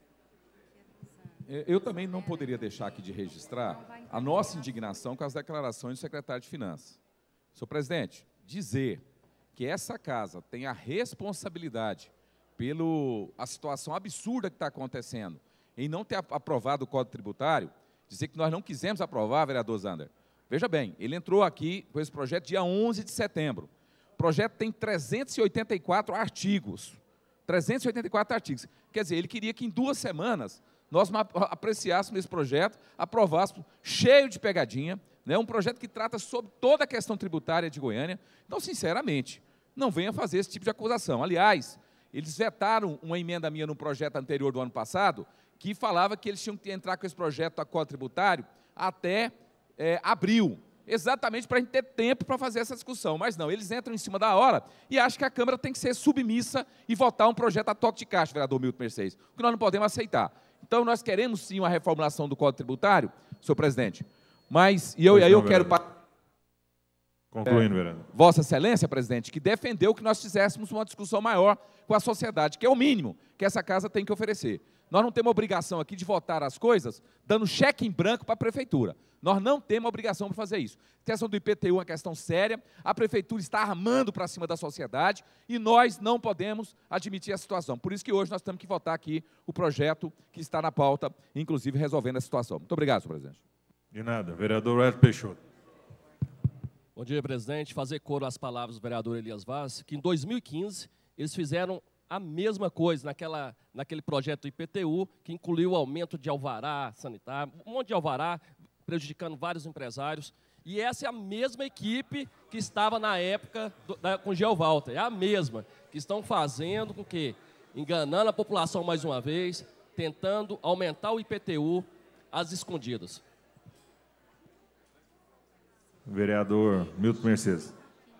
S4: Eu também não poderia deixar aqui de registrar a nossa indignação com as declarações do secretário de Finanças. Senhor presidente, dizer que essa casa tem a responsabilidade pela situação absurda que está acontecendo em não ter aprovado o Código Tributário, dizer que nós não quisemos aprovar, vereador Zander. Veja bem, ele entrou aqui com esse projeto dia onze de setembro. O projeto tem trezentos e oitenta e quatro artigos. trezentos e oitenta e quatro artigos. Quer dizer, ele queria que em duas semanas nós apreciássemos esse projeto, aprovássemos, cheio de pegadinha, né, um projeto que trata sobre toda a questão tributária de Goiânia. Então, sinceramente, não venha fazer esse tipo de acusação. Aliás, eles vetaram uma emenda minha no projeto anterior do ano passado, que falava que eles tinham que entrar com esse projeto a Código Tributário até é, abril, exatamente para a gente ter tempo para fazer essa discussão. Mas não, eles entram em cima da hora e acham que a Câmara tem que ser submissa e votar um projeto a toque de caixa, vereador Milton Mercedes, o que nós não podemos aceitar. Então, nós queremos sim uma reformulação do Código Tributário, senhor presidente, mas, e eu, aí eu quero...
S1: Concluindo,
S4: é,
S1: vereador.
S4: Vossa Excelência, presidente, que defendeu que nós fizéssemos uma discussão maior com a sociedade, que é o mínimo que essa casa tem que oferecer. Nós não temos obrigação aqui de votar as coisas dando cheque em branco para a prefeitura. Nós não temos obrigação para fazer isso. A questão do I P T U é uma questão séria, a prefeitura está armando para cima da sociedade e nós não podemos admitir essa situação. Por isso que hoje nós temos que votar aqui o projeto que está na pauta, inclusive resolvendo a situação. Muito obrigado, senhor presidente.
S1: De nada. Vereador Wellington Peixoto.
S16: Bom dia, presidente. Fazer coro às palavras do vereador Elias Vaz, que em dois mil e quinze eles fizeram a mesma coisa naquela, naquele projeto do I P T U, que incluiu o aumento de alvará sanitário, um monte de alvará, prejudicando vários empresários. E essa é a mesma equipe que estava na época do, da, com o Geovalter. É a mesma, que estão fazendo com que, enganando a população mais uma vez, tentando aumentar o I P T U às escondidas.
S1: Vereador Milton Mercedes.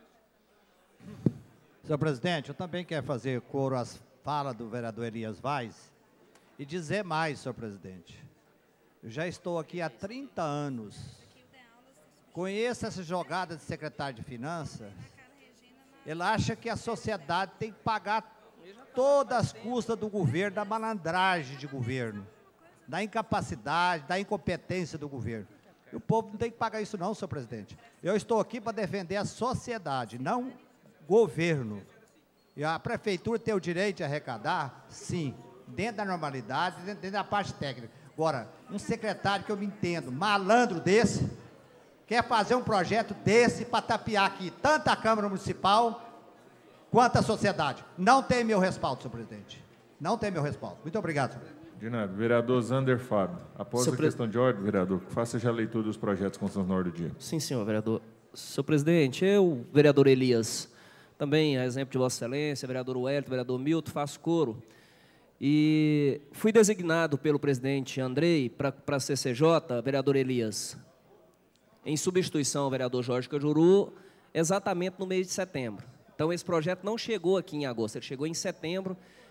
S17: Senhor presidente, eu também quero fazer coro às falas do vereador Elias Vaz e dizer mais, senhor presidente. Eu já estou aqui há trinta anos. Conheço essa jogada de secretário de Finanças. Ele acha que a sociedade tem que pagar todas as custas do governo, da malandragem de governo, da incapacidade, da incompetência do governo. E o povo não tem que pagar isso não, senhor presidente. Eu estou aqui para defender a sociedade, não governo. E a prefeitura tem o direito de arrecadar? Sim, dentro da normalidade, dentro da parte técnica. Agora, um secretário que eu me entendo, malandro desse, quer fazer um projeto desse para tapear aqui tanto a Câmara Municipal quanto a sociedade. Não tem meu respaldo, senhor presidente. Não tem meu respaldo. Muito obrigado, senhor presidente.
S1: De nada. Vereador Zander Fábio. Após
S9: Senhor
S1: a questão de ordem, vereador, faça já a leitura dos projetos com na ordem do dia.
S9: Sim, senhor vereador. Senhor presidente, eu, vereador Elias, também, a exemplo de Vossa Excelência, vereador Wellington, vereador Milton, faço coro. E fui designado pelo presidente Andrei para a C C J, vereador Elias, em substituição ao vereador Jorge Cajuru, exatamente no mês de setembro. Então, esse projeto não chegou aqui em agosto, ele chegou em setembro,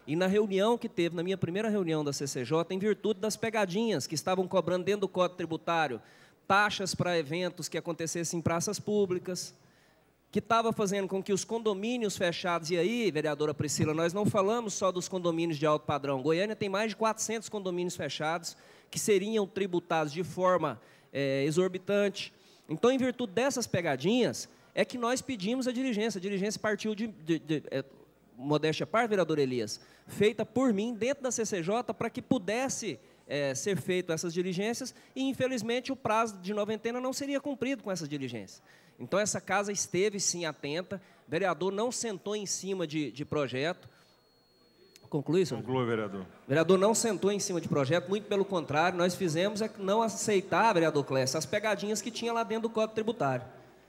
S9: E na reunião que teve, na minha primeira reunião da C C J, em virtude das pegadinhas que estavam cobrando dentro do Código Tributário, taxas para eventos que acontecessem em praças públicas, que estava fazendo com que os condomínios fechados, e aí, vereadora Priscila, nós não falamos só dos condomínios de alto padrão. Goiânia tem mais de quatrocentos condomínios fechados que seriam tributados de forma é, exorbitante. Então, em virtude dessas pegadinhas, é que nós pedimos a diligência. A diligência partiu de, de, de é, modéstia à parte, vereador Elias, feita por mim dentro da C C J para que pudesse é, ser feito essas diligências e, infelizmente, o prazo de noventena não seria cumprido com essas diligências. Então, essa casa esteve, sim, atenta. O vereador não sentou em cima de, de projeto. Conclui, senhor?
S1: Conclua, vereador.
S9: O vereador não sentou em cima de projeto, muito pelo contrário, nós fizemos é não aceitar, vereador Clécio, as pegadinhas que tinha lá dentro do Código Tributário.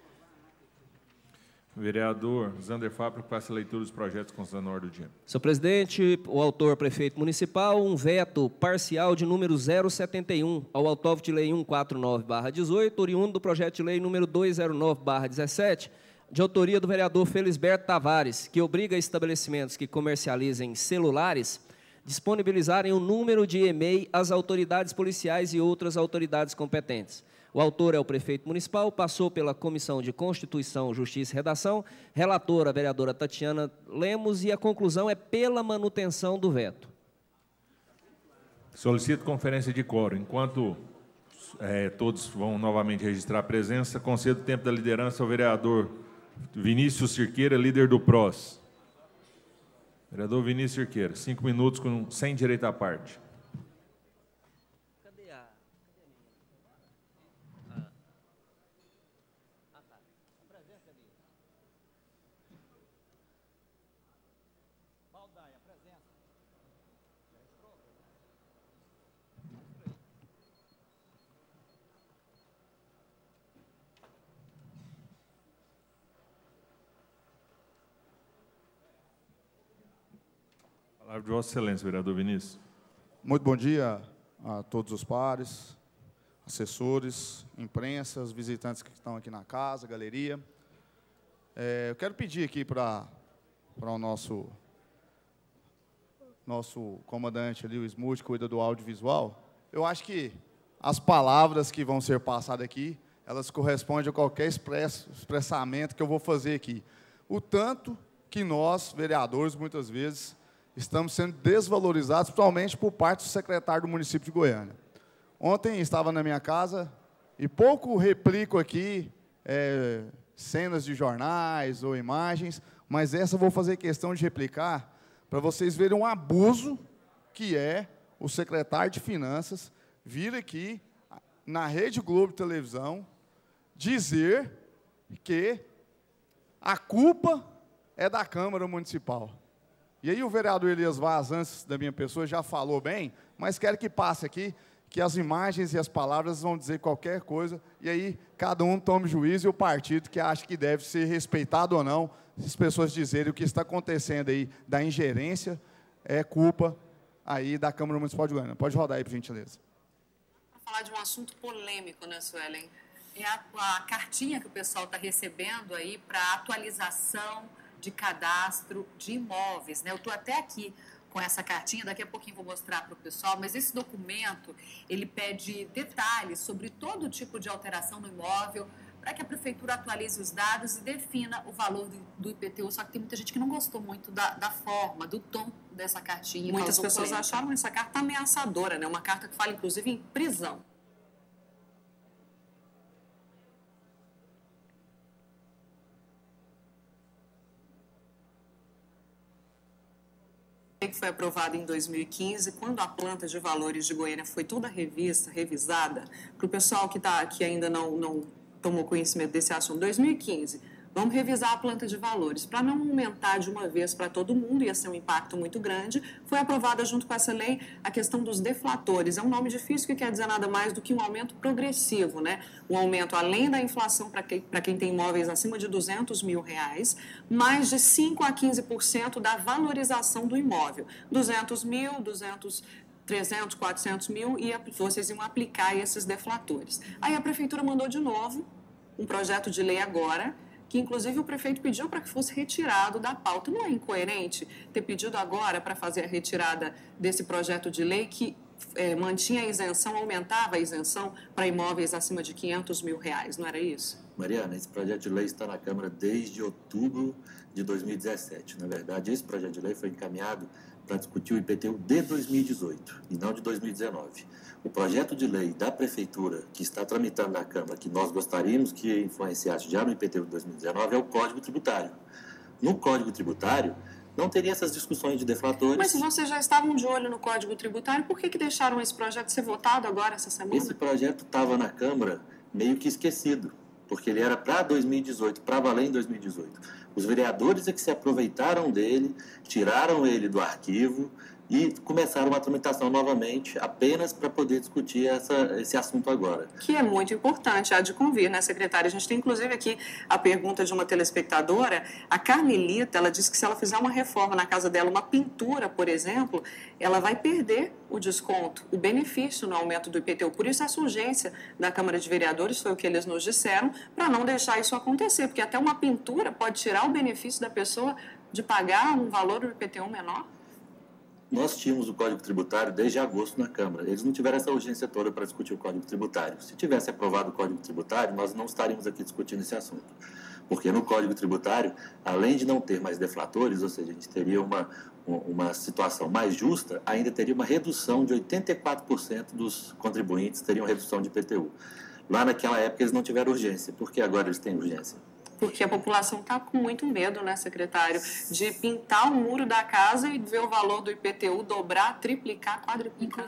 S1: Vereador Zander Fábio, passa a leitura dos projetos constando na ordem do dia.
S9: Senhor presidente, o autor, prefeito municipal, um veto parcial de número zero setenta e um ao autógrafo de lei cento e quarenta e nove barra dezoito, oriundo do projeto de lei número duzentos e nove barra dezessete, de autoria do vereador Felisberto Tavares, que obriga estabelecimentos que comercializem celulares disponibilizarem o número de e-mail às autoridades policiais e outras autoridades competentes. O autor é o prefeito municipal, passou pela Comissão de Constituição, Justiça e Redação, relatora a vereadora Tatiana Lemos, e a conclusão é pela manutenção do veto.
S1: Solicito conferência de quórum. Enquanto é, todos vão novamente registrar a presença, concedo o tempo da liderança ao vereador Vinícius Cirqueira, líder do P R O S. Vereador Vinícius Cirqueira, cinco minutos com, sem direito à parte. Palavra de Vossa Excelência, vereador Vinícius.
S6: Muito bom dia a todos os pares, assessores, imprensa, os visitantes que estão aqui na casa, galeria. É, eu quero pedir aqui para o nosso, nosso comandante ali, o Smooth, que cuida do audiovisual. Eu acho que as palavras que vão ser passadas aqui, elas correspondem a qualquer express, expressamento que eu vou fazer aqui. O tanto que nós, vereadores, muitas vezes, estamos sendo desvalorizados, principalmente por parte do secretário do município de Goiânia. Ontem estava na minha casa e pouco replico aqui é, cenas de jornais ou imagens, mas essa eu vou fazer questão de replicar para vocês verem um abuso que é o secretário de Finanças vir aqui na Rede Globo de Televisão dizer que a culpa é da Câmara Municipal. E aí o vereador Elias Vaz, antes da minha pessoa, já falou bem, mas quero que passe aqui, que as imagens e as palavras vão dizer qualquer coisa, e aí cada um tome juízo, e o partido que acha que deve ser respeitado ou não, se as pessoas dizerem o que está acontecendo aí da ingerência, é culpa aí da Câmara Municipal de Goiânia. Pode rodar aí, por gentileza.
S18: Para falar de um assunto polêmico, né, Suelen? É a, a cartinha que o pessoal está recebendo aí para atualização de cadastro de imóveis, né? Eu estou até aqui com essa cartinha, daqui a pouquinho vou mostrar para o pessoal, mas esse documento, ele pede detalhes sobre todo tipo de alteração no imóvel, para que a prefeitura atualize os dados e defina o valor do, do I P T U, só que tem muita gente que não gostou muito da, da forma, do tom dessa cartinha. Muitas pessoas polêmica. acharam essa carta ameaçadora, né? Uma carta que fala, inclusive, em prisão. Que foi aprovada em dois mil e quinze, quando a planta de valores de Goiânia foi toda revista, revisada, para o pessoal que, tá, que ainda não, não tomou conhecimento desse assunto, dois mil e quinze, vamos revisar a planta de valores. Para não aumentar de uma vez para todo mundo, ia ser um impacto muito grande, foi aprovada junto com essa lei a questão dos deflatores. É um nome difícil que quer dizer nada mais do que um aumento progressivo, né? Um aumento além da inflação para quem, para quem tem imóveis acima de duzentos mil reais, mais de cinco a quinze por cento da valorização do imóvel. duzentos mil, duzentos, trezentos, quatrocentos mil, e vocês iam aplicar esses deflatores. Aí a prefeitura mandou de novo um projeto de lei agora, que inclusive o prefeito pediu para que fosse retirado da pauta. Não é incoerente ter pedido agora para fazer a retirada desse projeto de lei que é, mantinha a isenção, aumentava a isenção para imóveis acima de quinhentos mil reais, não era isso?
S19: Mariana, esse projeto de lei está na Câmara desde outubro de dois mil e dezessete. Na verdade, esse projeto de lei foi encaminhado para discutir o I P T U de dois mil e dezoito e não de dois mil e dezenove. O projeto de lei da Prefeitura que está tramitando na Câmara, que nós gostaríamos que influenciasse já no I P T U de dois mil e dezenove, é o Código Tributário. No Código Tributário, não teria essas discussões de deflatores.
S18: Mas se vocês já estavam de olho no Código Tributário, por que, que deixaram esse projeto ser votado agora, essa semana?
S19: Esse projeto estava na Câmara meio que esquecido, porque ele era para dois mil e dezoito, para valer em dois mil e dezoito. Os vereadores é que se aproveitaram dele, tiraram ele do arquivo e começaram a tramitação novamente, apenas para poder discutir essa, esse assunto agora.
S18: Que é muito importante, há de convir, né, secretária? A gente tem, inclusive, aqui a pergunta de uma telespectadora. A Carmelita, ela disse que se ela fizer uma reforma na casa dela, uma pintura, por exemplo, ela vai perder o desconto, o benefício no aumento do I P T U. Por isso, essa urgência da Câmara de Vereadores, foi o que eles nos disseram, para não deixar isso acontecer, porque até uma pintura pode tirar o benefício da pessoa de pagar um valor do I P T U menor.
S19: Nós tínhamos o Código Tributário desde agosto na Câmara. Eles não tiveram essa urgência toda para discutir o Código Tributário. Se tivesse aprovado o Código Tributário, nós não estaríamos aqui discutindo esse assunto. Porque no Código Tributário, além de não ter mais deflatores, ou seja, a gente teria uma, uma situação mais justa, ainda teria uma redução de oitenta e quatro por cento dos contribuintes teriam redução de I P T U. Lá naquela época eles não tiveram urgência. Por que agora eles têm urgência?
S18: Porque a população está com muito medo, né, secretário, de pintar o muro da casa e ver o valor do I P T U dobrar, triplicar, quadriplicar.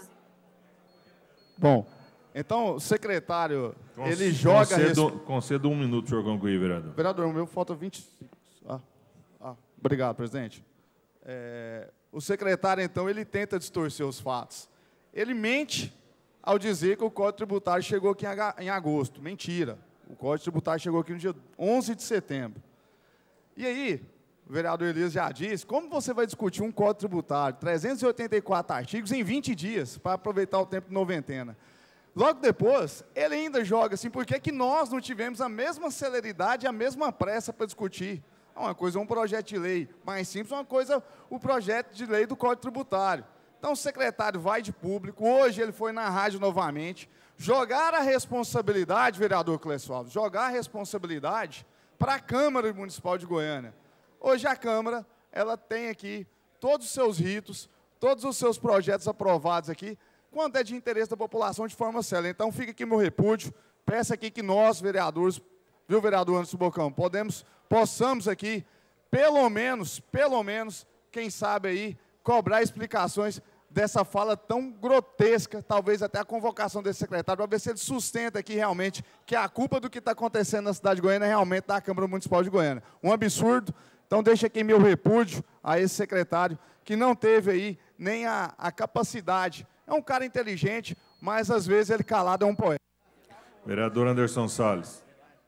S6: Bom, então o secretário,
S1: Con
S6: ele joga...
S1: Concedo, concedo um minuto, senhor concluir, vereador.
S6: Vereador, o meu falta vinte e cinco. Ah, ah, obrigado, presidente. É, o secretário, então, ele tenta distorcer os fatos. Ele mente ao dizer que o Código Tributário chegou aqui em agosto. Mentira. O Código Tributário chegou aqui no dia onze de setembro. E aí, o vereador Elias já disse, como você vai discutir um Código Tributário, trezentos e oitenta e quatro artigos, em vinte dias, para aproveitar o tempo de noventena? Logo depois, ele ainda joga assim, por que que nós não tivemos a mesma celeridade e a mesma pressa para discutir? Uma coisa é um projeto de lei mais simples, uma coisa o projeto de lei do Código Tributário. Então, o secretário vai de público, hoje ele foi na rádio novamente, jogar a responsabilidade, vereador Clécio Alves, jogar a responsabilidade para a Câmara Municipal de Goiânia. Hoje a Câmara, ela tem aqui todos os seus ritos, todos os seus projetos aprovados aqui, quando é de interesse da população de forma séria. Então, fica aqui meu repúdio, peço aqui que nós, vereadores, viu, vereador Anderson Bocão, podemos, possamos aqui, pelo menos, pelo menos, quem sabe aí, cobrar explicações dessa fala tão grotesca, talvez até a convocação desse secretário, para ver se ele sustenta aqui realmente que a culpa do que está acontecendo na cidade de Goiânia é realmente da Câmara Municipal de Goiânia. Um absurdo. Então, deixa aqui meu repúdio a esse secretário, que não teve aí nem a, a capacidade. É um cara inteligente, mas às vezes ele calado é um poeta.
S1: Vereador Anderson Salles.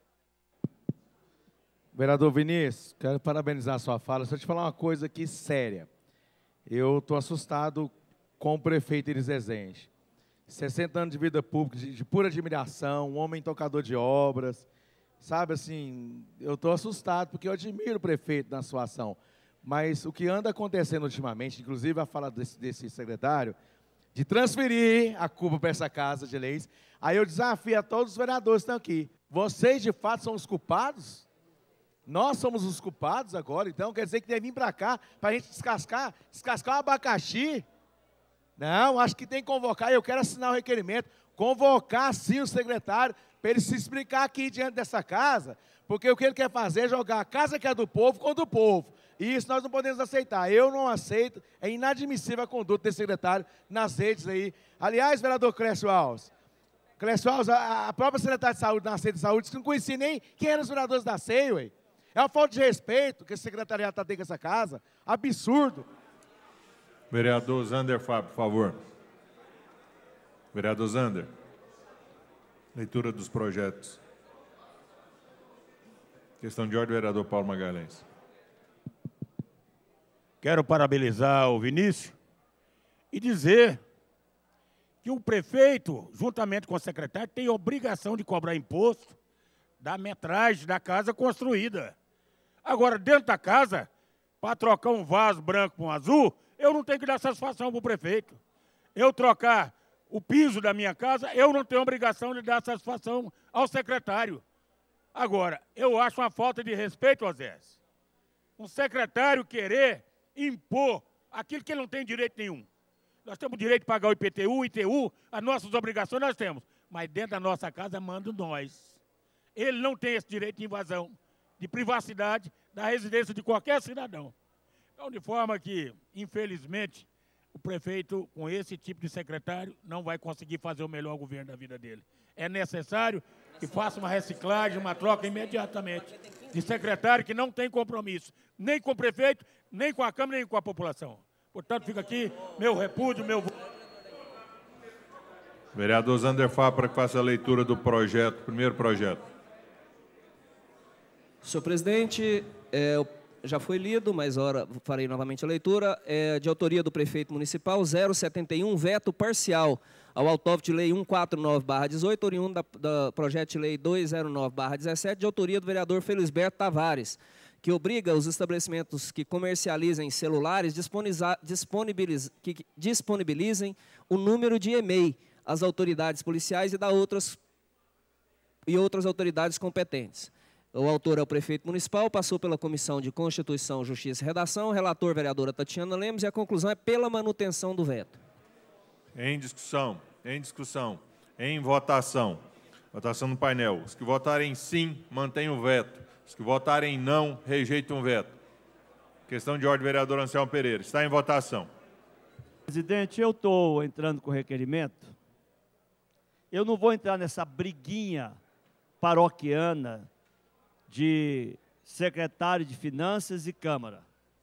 S20: Vereador Vinícius, quero parabenizar a sua fala. Só te falar uma coisa aqui séria. Eu estou assustado com o prefeito Iris Rezende. sessenta anos de vida pública, de, de pura admiração, um homem tocador de obras. Sabe, assim, eu estou assustado, porque eu admiro o prefeito na sua ação. Mas o que anda acontecendo ultimamente, inclusive a fala desse, desse secretário, de transferir a culpa para essa casa de leis, aí eu desafio a todos os vereadores que estão aqui. Vocês, de fato, são os culpados? Nós somos os culpados agora, então quer dizer que deve vir para cá para a gente descascar, descascar um abacaxi? Não, acho que tem que convocar, e eu quero assinar o requerimento, convocar sim o secretário, para ele se explicar aqui diante dessa casa, porque o que ele quer fazer é jogar a casa que é do povo contra o povo. E isso nós não podemos aceitar. Eu não aceito, é inadmissível a conduta desse secretário nas redes aí. Aliás, vereador Clécio Alves, Clécio Alves, a, a própria secretária de saúde, na sede de saúde, disse que não conhecia nem quem eram os vereadores da C E I, ué. É uma falta de respeito que esse secretariado está tendo com essa casa. Absurdo.
S1: Vereador Zander Fábio, por favor. Vereador Zander. Leitura dos projetos. Questão de ordem, vereador Paulo Magalhães.
S15: Quero parabenizar o Vinícius e dizer que o prefeito, juntamente com o secretário, tem obrigação de cobrar imposto da metragem da casa construída. Agora, dentro da casa, para trocar um vaso branco por um azul, eu não tenho que dar satisfação para o prefeito. Eu trocar o piso da minha casa, eu não tenho obrigação de dar satisfação ao secretário. Agora, eu acho uma falta de respeito, Osés, um secretário querer impor aquilo que ele não tem direito nenhum. Nós temos direito de pagar o I P T U, I T U, as nossas obrigações nós temos, mas dentro da nossa casa manda nós. Ele não tem esse direito de invasão, de privacidade da residência de qualquer cidadão. Então, de forma que, infelizmente, o prefeito, com esse tipo de secretário, não vai conseguir fazer o melhor governo da vida dele. É necessário que faça uma reciclagem, uma troca imediatamente de secretário que não tem compromisso, nem com o prefeito, nem com a Câmara, nem com a população. Portanto, fica aqui meu repúdio, meu...
S1: Vereador Zander Fábio, para que faça a leitura do projeto, primeiro projeto.
S9: Senhor presidente, é, já foi lido, mas ora farei novamente a leitura. É de autoria do prefeito municipal, zero setenta e um, veto parcial ao autógrafo de lei cento e quarenta e nove barra dezoito, oriundo da, da projeto de lei duzentos e nove barra dezessete, de autoria do vereador Felisberto Tavares, que obriga os estabelecimentos que comercializem celulares disponibiliz, que disponibilizem o número de e-mail às autoridades policiais e, da outras, e outras autoridades competentes. O autor é o prefeito municipal, passou pela Comissão de Constituição, Justiça e Redação, o relator, vereadora Tatiana Lemos, e a conclusão é pela manutenção do veto.
S1: Em discussão, em discussão, em votação. Votação no painel. Os que votarem sim, mantêm o veto. Os que votarem não, rejeitam o veto. Questão de ordem, vereador Anselmo Pereira. Está em votação.
S21: Presidente, eu estou entrando com requerimento. Eu não vou entrar nessa briguinha paroquiana de secretário de Finanças e Câmara.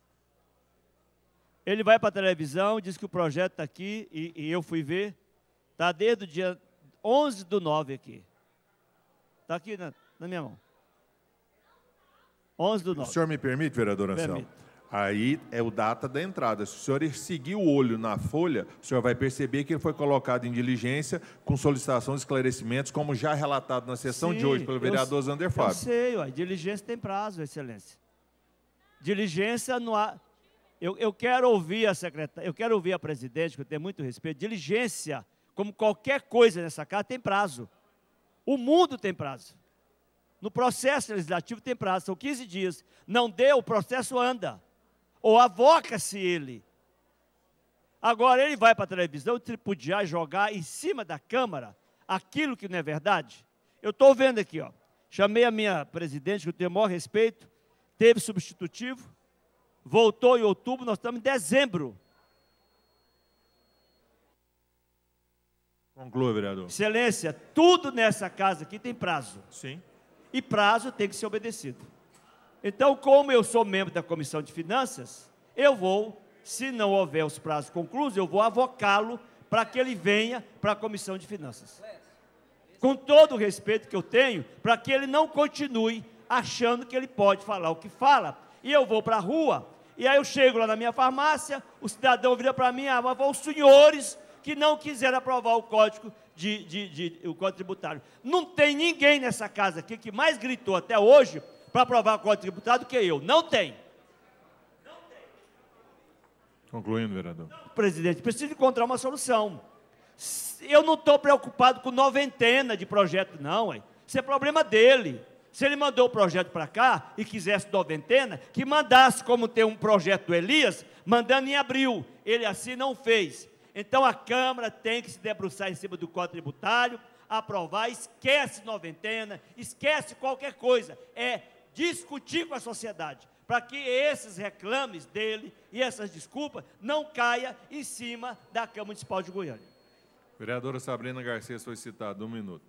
S21: Ele vai para a televisão, diz que o projeto está aqui, e, e eu fui ver, está desde o dia onze do nove aqui. Está aqui na, na minha mão. onze do nove.
S1: O senhor me permite, vereador Anselmo?
S21: Permito.
S1: Aí é o data da entrada. Se o senhor seguir o olho na folha, o senhor vai perceber que ele foi colocado em diligência com solicitação de esclarecimentos, como já relatado na sessão
S21: Sim,
S1: de hoje pelo vereador
S21: eu,
S1: Zander Fábio.
S21: Eu sei, ó, diligência tem prazo, excelência. Diligência não há... Eu, eu quero ouvir a secretária, eu quero ouvir a presidente, que eu tenho muito respeito. Diligência, como qualquer coisa nessa casa, tem prazo. O mundo tem prazo. No processo legislativo tem prazo, são quinze dias. Não deu, o processo anda. Ou avoca-se ele. Agora, ele vai para a televisão tripudiar, jogar em cima da Câmara aquilo que não é verdade. Eu estou vendo aqui, ó. Chamei a minha presidente, que eu tenho o maior respeito, teve substitutivo, voltou em outubro, nós estamos em dezembro.
S1: Conclua, vereador.
S21: Excelência, tudo nessa casa aqui tem prazo.
S1: Sim.
S21: E prazo tem que ser obedecido. Então, como eu sou membro da Comissão de Finanças, eu vou, se não houver os prazos concluídos, eu vou avocá-lo para que ele venha para a Comissão de Finanças. Com todo o respeito que eu tenho, para que ele não continue achando que ele pode falar o que fala. E eu vou para a rua, e aí eu chego lá na minha farmácia, o cidadão vira para mim, ah, mas os senhores que não quiseram aprovar o Código de, de, de, o Código Tributário. Não tem ninguém nessa casa aqui que mais gritou até hoje para aprovar o Código Tributário do que eu. Não tem.
S1: Concluindo, vereador.
S21: Presidente, preciso encontrar uma solução. Eu não estou preocupado com noventena de projeto, não. Hein? Isso é problema dele. Se ele mandou o projeto para cá e quisesse noventena, que mandasse, como tem um projeto do Elias, mandando em abril. Ele assim não fez. Então a Câmara tem que se debruçar em cima do Código Tributário, aprovar, esquece noventena, esquece qualquer coisa. É discutir com a sociedade, para que esses reclames dele e essas desculpas não caia em cima da Câmara Municipal de Goiânia.
S1: Vereadora Sabrina Garcês foi citada. Um minuto.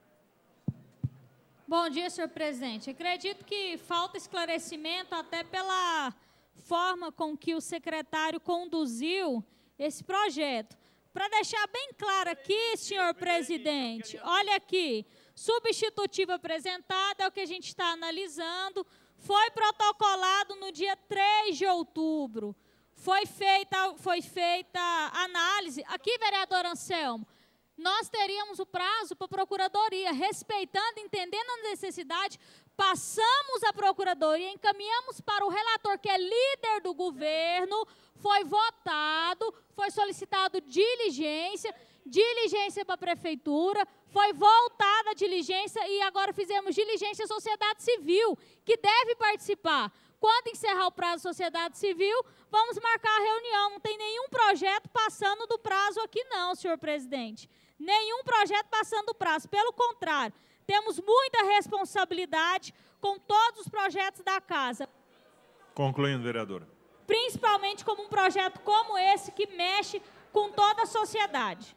S7: Bom dia, senhor presidente. Acredito que falta esclarecimento até pela forma com que o secretário conduziu esse projeto. Para deixar bem claro aqui, senhor presidente, olha aqui, substitutivo apresentado é o que a gente está analisando, foi protocolado no dia três de outubro, foi feita, foi feita análise, aqui, vereador Anselmo, nós teríamos o prazo para a Procuradoria, respeitando, entendendo a necessidade, passamos a Procuradoria, encaminhamos para o relator, que é líder do governo, foi votado, foi solicitado diligência, diligência para a Prefeitura, foi voltada a diligência e agora fizemos diligência à sociedade civil, que deve participar. Quando encerrar o prazo da sociedade civil, vamos marcar a reunião. Não tem nenhum projeto passando do prazo aqui não, senhor presidente. Nenhum projeto passando do prazo. Pelo contrário, temos muita responsabilidade com todos os projetos da casa.
S1: Concluindo, vereadora.
S7: Principalmente como um projeto como esse, que mexe com toda a sociedade.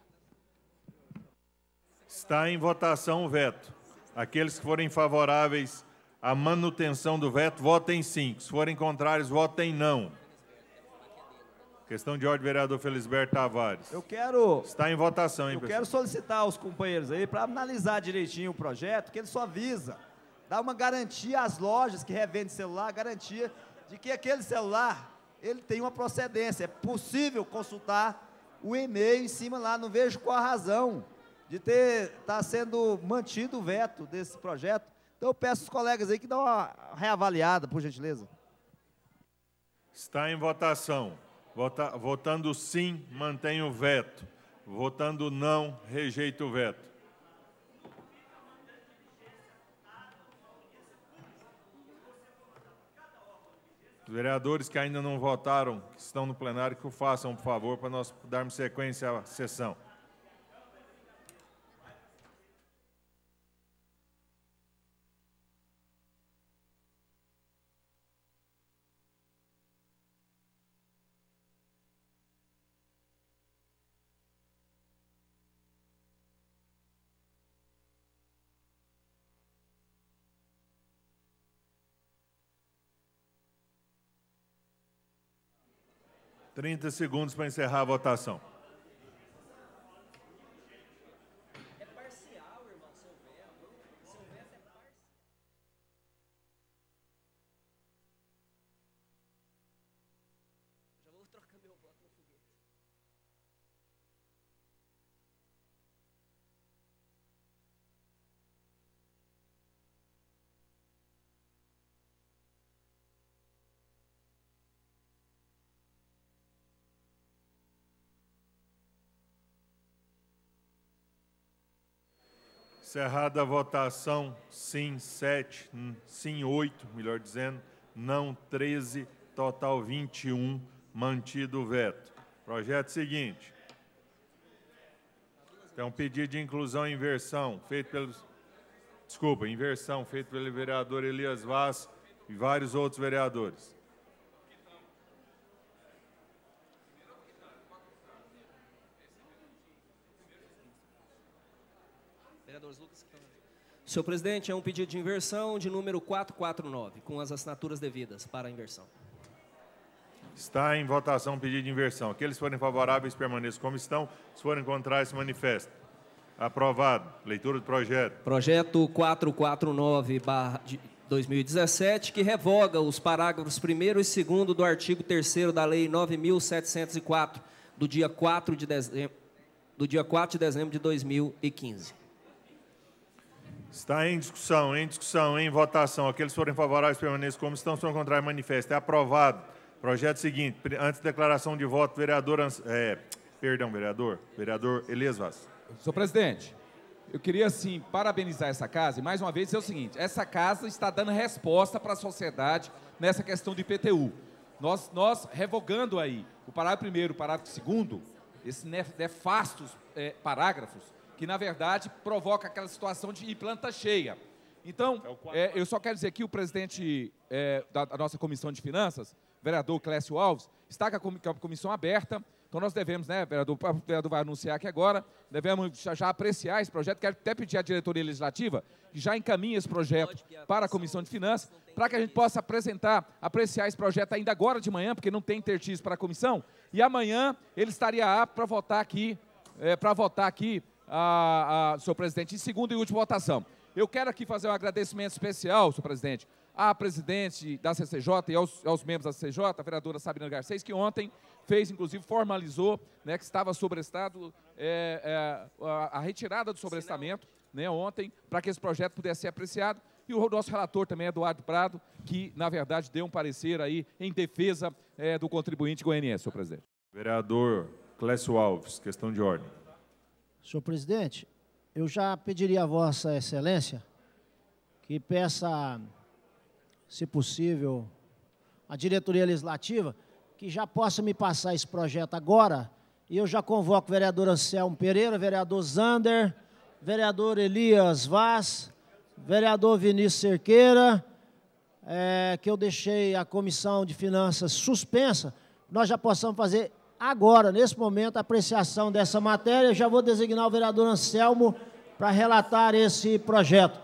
S1: Está em votação o veto. Aqueles que forem favoráveis à manutenção do veto, votem sim. Se forem contrários, votem não. Questão de ordem, vereador Felisberto Tavares.
S5: Eu quero...
S1: Está em votação, hein,
S5: Eu
S1: pessoal?
S5: quero solicitar aos companheiros aí para analisar direitinho o projeto, que ele só visa dar uma garantia às lojas que revendem celular, garantia de que aquele celular, ele tem uma procedência. É possível consultar o e-mail em cima lá, não vejo qual a razão de ter tá sendo mantido o veto desse projeto. Então eu peço aos colegas aí que dão uma reavaliada, por gentileza.
S1: Está em votação. Vota, votando sim, mantém o veto. Votando não, rejeita o veto. Os vereadores que ainda não votaram, que estão no plenário, que o façam, por favor, para nós darmos sequência à sessão. trinta segundos para encerrar a votação.
S9: É parcial, irmão, seu veto. Seu veto é parcial. Já vou trocar meu voto no foguete.
S1: Encerrada a votação, sim sete, sim oito, melhor dizendo, não treze, total vinte e um, mantido o veto. Projeto seguinte. Tem um pedido de inclusão em inversão, feito pelos... Desculpa, inversão, feito pelo vereador Elias Vaz e vários outros vereadores.
S9: Senhor presidente, é um pedido de inversão de número quatrocentos e quarenta e nove, com as assinaturas devidas para a inversão.
S1: Está em votação o pedido de inversão. Aqueles que forem favoráveis permaneçam como estão. Se forem contrários, se manifestem. Aprovado. Leitura do projeto.
S9: Projeto quatrocentos e quarenta e nove barra dois mil e dezessete, que revoga os parágrafos primeiro e segundo do artigo terceiro da Lei nove mil setecentos e quatro, do dia quatro de dezembro, do dia quatro de dezembro de dois mil e quinze.
S1: Está em discussão, em discussão, em votação. Aqueles que forem favoráveis permaneçam como estão, se forem contrários, manifestem. É aprovado. Projeto seguinte, antes da declaração de voto, vereador, é, perdão, vereador, vereador Elias Vaz.
S4: Senhor presidente, eu queria, assim, parabenizar essa casa e, mais uma vez, dizer o seguinte, essa casa está dando resposta para a sociedade nessa questão do I P T U. Nós, nós revogando aí o parágrafo primeiro, o parágrafo segundo, esses nefastos é, parágrafos, que, na verdade, provoca aquela situação de planta cheia. Então, é, eu só quero dizer que o presidente é, da, da nossa Comissão de Finanças, vereador Clécio Alves, está com a, com a comissão aberta. Então, nós devemos, né, vereador, o vereador vai anunciar aqui agora, devemos já, já apreciar esse projeto. Quero até pedir à diretoria legislativa que já encaminhe esse projeto para a Comissão de Finanças, para que a gente possa apresentar, apreciar esse projeto ainda agora de manhã, porque não tem intertício para a comissão, e amanhã ele estaria apto para votar aqui, é, para votar aqui a, a, senhor presidente, em segunda e última votação. Eu quero aqui fazer um agradecimento especial, senhor presidente, à presidente da C C J e aos, aos membros da C C J, a vereadora Sabrina Garcês, que ontem fez, inclusive, formalizou, né, que estava sobrestado é, é, a, a retirada do sobrestamento, né, ontem, para que esse projeto pudesse ser apreciado. E o nosso relator também, Eduardo Prado, que, na verdade, deu um parecer aí em defesa é, do contribuinte goianiense, senhor presidente.
S1: Vereador Clécio Alves, questão de ordem.
S2: Senhor presidente, eu já pediria a Vossa Excelência que peça, se possível, a diretoria legislativa que já possa me passar esse projeto agora, e eu já convoco o vereador Anselmo Pereira, vereador Zander, vereador Elias Vaz, vereador Vinícius Cerqueira, é, que eu deixei a Comissão de Finanças suspensa, nós já possamos fazer agora, nesse momento, a apreciação dessa matéria. Eu já vou designar o vereador Anselmo para relatar esse projeto,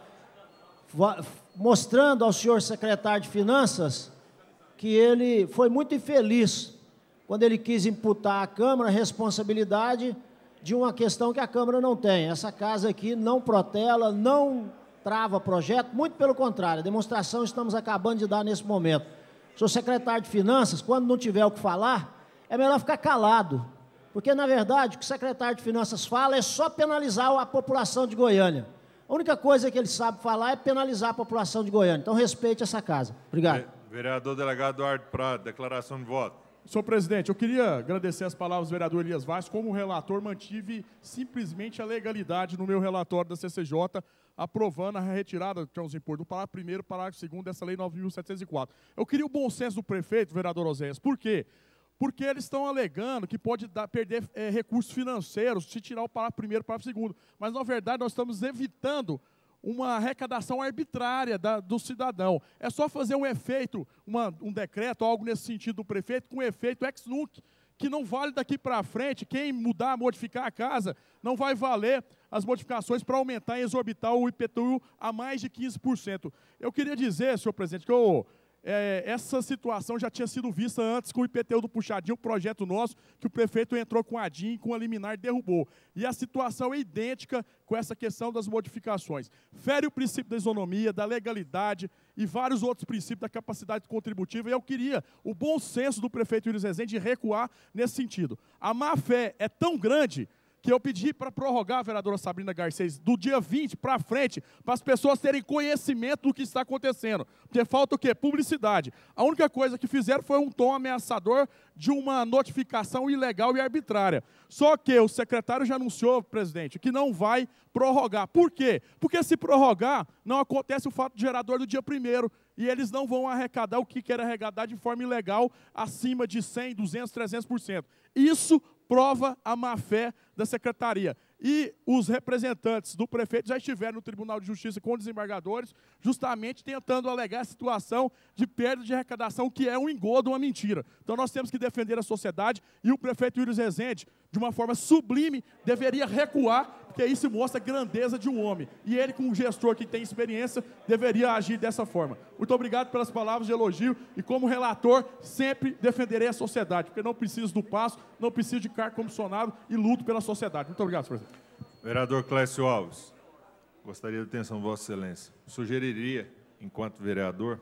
S2: mostrando ao senhor secretário de Finanças que ele foi muito infeliz quando ele quis imputar à Câmara a responsabilidade de uma questão que a Câmara não tem. Essa casa aqui não protela, não trava projeto, muito pelo contrário, a demonstração estamos acabando de dar nesse momento. Senhor secretário de Finanças, quando não tiver o que falar, é melhor ficar calado, porque, na verdade, o que o secretário de Finanças fala é só penalizar a população de Goiânia. A única coisa que ele sabe falar é penalizar a população de Goiânia. Então, respeite essa casa. Obrigado.
S1: Vereador delegado Eduardo Prado, declaração de voto.
S22: Senhor presidente, eu queria agradecer as palavras do vereador Elias Vaz. Como relator, mantive simplesmente a legalidade no meu relatório da C C J, aprovando a retirada de do parágrafo primeiro, parágrafo segundo dessa lei nove mil setecentos e quatro. Eu queria o bom senso do prefeito, vereador Oséias. Por quê? Porque eles estão alegando que pode dar, perder é, recursos financeiros se tirar o parágrafo primeiro e o parágrafo segundo. Mas, na verdade, nós estamos evitando uma arrecadação arbitrária da, do cidadão. É só fazer um efeito, uma, um decreto, algo nesse sentido do prefeito, com efeito ex nunc, que não vale daqui para frente. Quem mudar, modificar a casa, não vai valer as modificações para aumentar e exorbitar o I P T U a mais de quinze por cento. Eu queria dizer, senhor presidente, que eu... É, essa situação já tinha sido vista antes com o I P T U do Puxadinho, um projeto nosso, que o prefeito entrou com a D I M, com a liminar, derrubou. E a situação é idêntica com essa questão das modificações. Fere o princípio da isonomia, da legalidade e vários outros princípios da capacidade contributiva. E eu queria o bom senso do prefeito Iris Rezende de recuar nesse sentido. A má-fé é tão grande que eu pedi para prorrogar, a vereadora Sabrina Garcês, do dia vinte para frente, para as pessoas terem conhecimento do que está acontecendo. Porque falta o quê? Publicidade. A única coisa que fizeram foi um tom ameaçador de uma notificação ilegal e arbitrária. Só que o secretário já anunciou, presidente, que não vai prorrogar. Por quê? Porque se prorrogar, não acontece o fato de gerador do dia primeiro, e eles não vão arrecadar o que querem arrecadar de forma ilegal acima de cem, duzentos, trezentos por cento. Isso prova a má-fé da secretaria. E os representantes do prefeito já estiveram no Tribunal de Justiça com desembargadores, justamente tentando alegar a situação de perda de arrecadação, que é um engodo, uma mentira. Então nós temos que defender a sociedade, e o prefeito Iris Rezende, de uma forma sublime, deveria recuar, porque isso mostra a grandeza de um homem. E ele, como gestor que tem experiência, deveria agir dessa forma. Muito obrigado pelas palavras de elogio, e como relator, sempre defenderei a sociedade, porque não preciso do passo, não preciso de cargo comissionado e luto pela sociedade. Muito obrigado, senhor presidente.
S1: Vereador Clécio Alves, gostaria de atenção de Vossa Excelência. Sugeriria, enquanto vereador,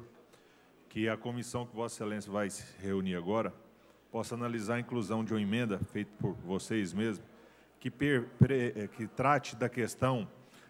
S1: que a comissão que Vossa Excelência vai se reunir agora possa analisar a inclusão de uma emenda feita por vocês mesmos, que, per, pre, que trate da questão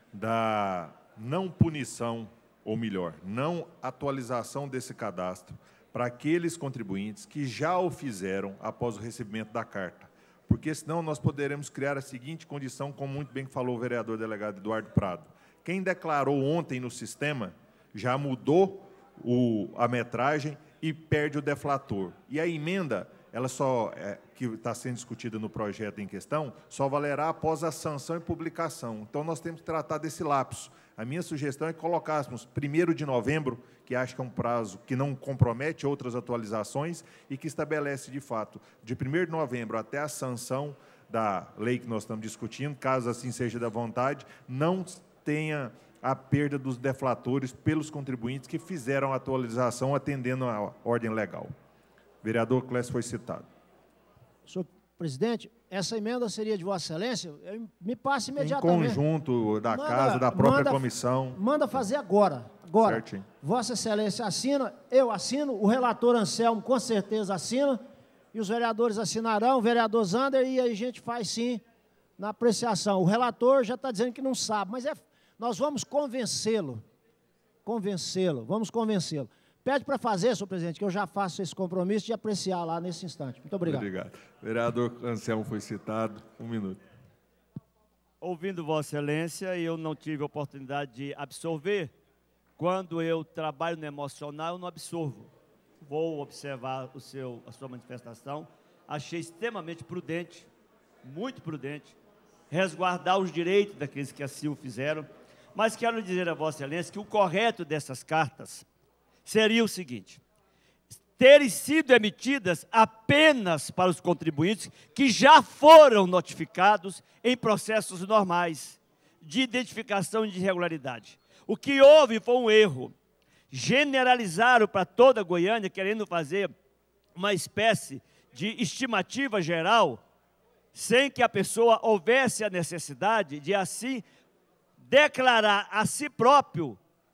S1: da não punição, ou melhor, não atualização desse cadastro para aqueles contribuintes que já o fizeram após o recebimento da carta. Porque senão nós poderemos criar a seguinte condição, como muito bem falou o vereador delegado Eduardo Prado. Quem declarou ontem no sistema já mudou o, a metragem e perde o deflator. E a emenda, ela só, é, que está sendo discutida no projeto em questão, só valerá após a sanção e publicação. Então nós temos que tratar desse lapso. A minha sugestão é que colocássemos primeiro de novembro, que acho que é um prazo que não compromete outras atualizações e que estabelece, de fato, de primeiro de novembro até a sanção da lei que nós estamos discutindo, caso assim seja da vontade, não tenha a perda dos deflatores pelos contribuintes que fizeram a atualização atendendo à ordem legal. Vereador Clécio foi citado.
S2: Senhor, presidente, essa emenda seria de Vossa Excelência, me passe
S1: Em
S2: imediatamente.
S1: conjunto da
S2: Manda-
S1: casa, da própria
S2: manda-
S1: comissão.
S2: Manda fazer agora. Agora,
S1: Certinho.
S2: Vossa Excelência assina, eu assino, o relator Anselmo com certeza assina, e os vereadores assinarão, o vereador Zander, e aí a gente faz sim na apreciação. O relator já está dizendo que não sabe, mas é, nós vamos convencê-lo, convencê-lo, vamos convencê-lo. Pede para fazer, senhor presidente, que eu já faço esse compromisso de apreciar lá nesse instante. Muito obrigado.
S1: Obrigado. Vereador Anselmo foi citado. Um minuto.
S21: Ouvindo Vossa Excelência, eu não tive oportunidade de absorver. Quando eu trabalho no emocional, eu não absorvo. Vou observar o seu, a sua manifestação. Achei extremamente prudente, muito prudente, resguardar os direitos daqueles que assim o fizeram. Mas quero dizer a Vossa Excelência que o correto dessas cartas seria o seguinte: terem sido emitidas apenas para os contribuintes que já foram notificados em processos normais de identificação de irregularidade. O que houve foi um erro. Generalizaram para toda a Goiânia, querendo fazer uma espécie de estimativa geral, sem que a pessoa houvesse a necessidade de, assim, declarar a si próprio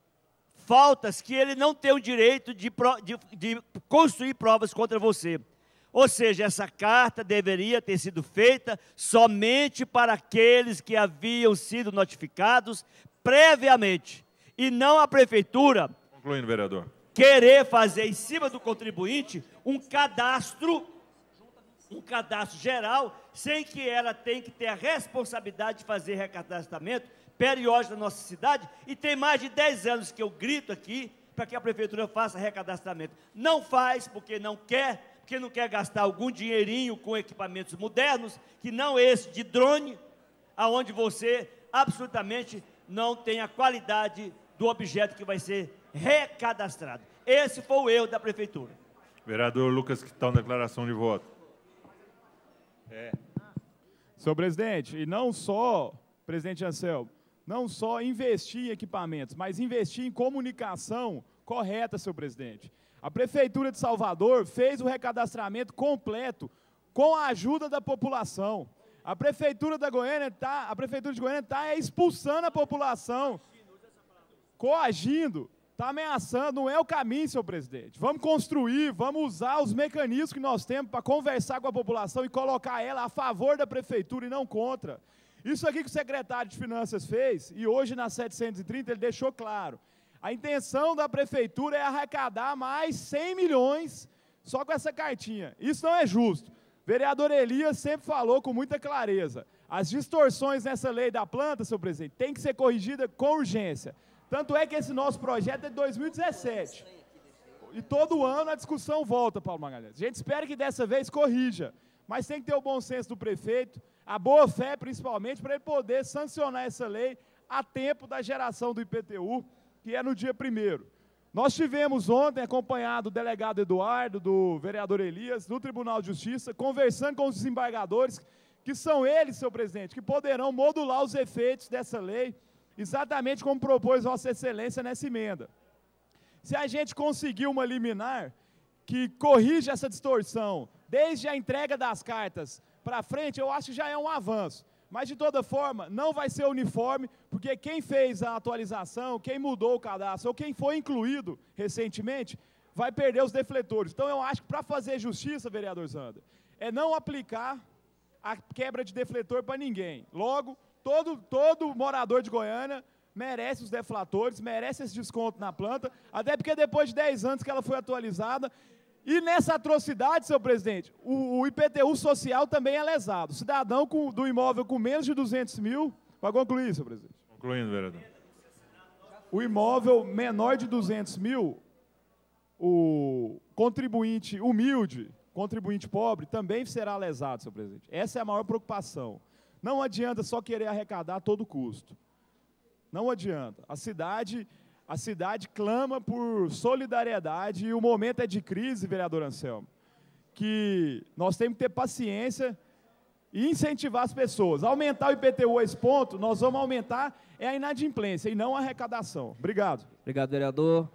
S21: faltas que ele não tem o direito de, de, de construir provas contra você. Ou seja, essa carta deveria ter sido feita somente para aqueles que haviam sido notificados previamente, e não a prefeitura
S1: Concluindo, vereador.
S21: querer fazer em cima do contribuinte um cadastro, um cadastro geral, sem que ela tenha que ter a responsabilidade de fazer recadastramento periódico na nossa cidade, e tem mais de dez anos que eu grito aqui para que a prefeitura faça recadastramento. Não faz porque não quer, porque não quer gastar algum dinheirinho com equipamentos modernos, que não esse de drone, aonde você absolutamente não tem a qualidade do objeto que vai ser recadastrado. Esse foi o erro da prefeitura.
S1: Vereador Lucas Quitão, declaração de voto.
S22: É. Senhor presidente, e não só, presidente Anselmo, não só investir em equipamentos, mas investir em comunicação correta, senhor presidente. A Prefeitura de Salvador fez o recadastramento completo com a ajuda da população. A Prefeitura da Goiânia está, a Prefeitura de Goiânia está expulsando a população, coagindo, está ameaçando, não é o caminho, senhor presidente. Vamos construir, vamos usar os mecanismos que nós temos para conversar com a população e colocar ela a favor da Prefeitura e não contra. Isso aqui que o secretário de Finanças fez, e hoje na setecentos e trinta ele deixou claro, a intenção da Prefeitura é arrecadar mais cem milhões só com essa cartinha. Isso não é justo. O vereador Elias sempre falou com muita clareza, as distorções nessa lei da planta, senhor presidente, tem que ser corrigida com urgência. Tanto é que esse nosso projeto é de dois mil e dezessete. E todo ano a discussão volta, Paulo Magalhães. A gente espera que dessa vez corrija, mas tem que ter o bom senso do prefeito, a boa fé principalmente, para ele poder sancionar essa lei a tempo da geração do I P T U, que é no dia primeiro. Nós tivemos ontem, acompanhado do delegado Eduardo, do vereador Elias, do Tribunal de Justiça, conversando com os desembargadores, que são eles, senhor presidente, que poderão modular os efeitos dessa lei, exatamente como propôs Vossa Excelência nessa emenda. Se a gente conseguir uma liminar que corrige essa distorção, desde a entrega das cartas para frente, eu acho que já é um avanço. Mas, de toda forma, não vai ser uniforme, porque quem fez a atualização, quem mudou o cadastro, ou quem foi incluído recentemente, vai perder os defletores. Então, eu acho que para fazer justiça, vereador Zander, é não aplicar a quebra de defletor para ninguém. Logo, todo, todo morador de Goiânia merece os deflatores, merece esse desconto na planta, até porque depois de dez anos que ela foi atualizada, e nessa atrocidade, senhor presidente, o, o I P T U social também é lesado. O cidadão com, do imóvel com menos de duzentos mil, vai concluir, senhor presidente.
S1: Concluindo, vereador.
S22: O imóvel menor de duzentos mil, o contribuinte humilde, contribuinte pobre, também será lesado, senhor presidente. Essa é a maior preocupação. Não adianta só querer arrecadar a todo custo. Não adianta. A cidade... A cidade clama por solidariedade e o momento é de crise, vereador Anselmo, que nós temos que ter paciência e incentivar as pessoas. Aumentar o I P T U a esse ponto, nós vamos aumentar é a inadimplência e não a arrecadação. Obrigado.
S9: Obrigado, vereador.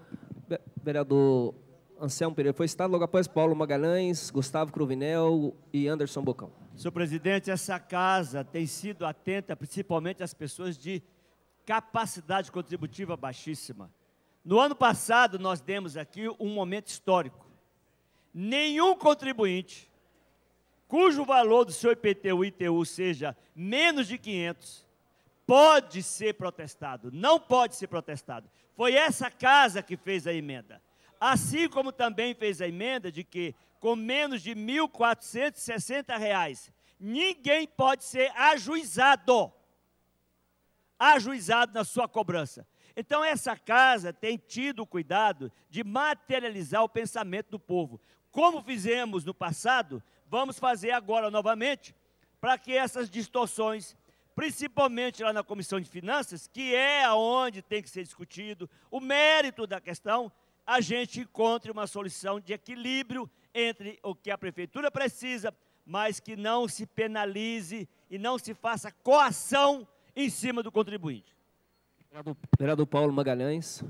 S9: Vereador Anselmo Pereira foi citado logo após Paulo Magalhães, Gustavo Cruvinel e Anderson Bocão.
S21: Senhor presidente, essa casa tem sido atenta principalmente às pessoas de capacidade contributiva baixíssima. No ano passado, nós demos aqui um momento histórico. Nenhum contribuinte cujo valor do seu I P T U e I T U seja menos de quinhentos pode ser protestado, não pode ser protestado. Foi essa casa que fez a emenda. Assim como também fez a emenda de que, com menos de mil quatrocentos e sessenta reais, ninguém pode ser ajuizado, ajuizado na sua cobrança. Então, essa casa tem tido o cuidado de materializar o pensamento do povo. Como fizemos no passado, vamos fazer agora novamente, para que essas distorções, principalmente lá na Comissão de Finanças, que é onde tem que ser discutido o mérito da questão, a gente encontre uma solução de equilíbrio entre o que a Prefeitura precisa, mas que não se penalize e não se faça coação em cima do contribuinte.
S9: Vereador Paulo Magalhães.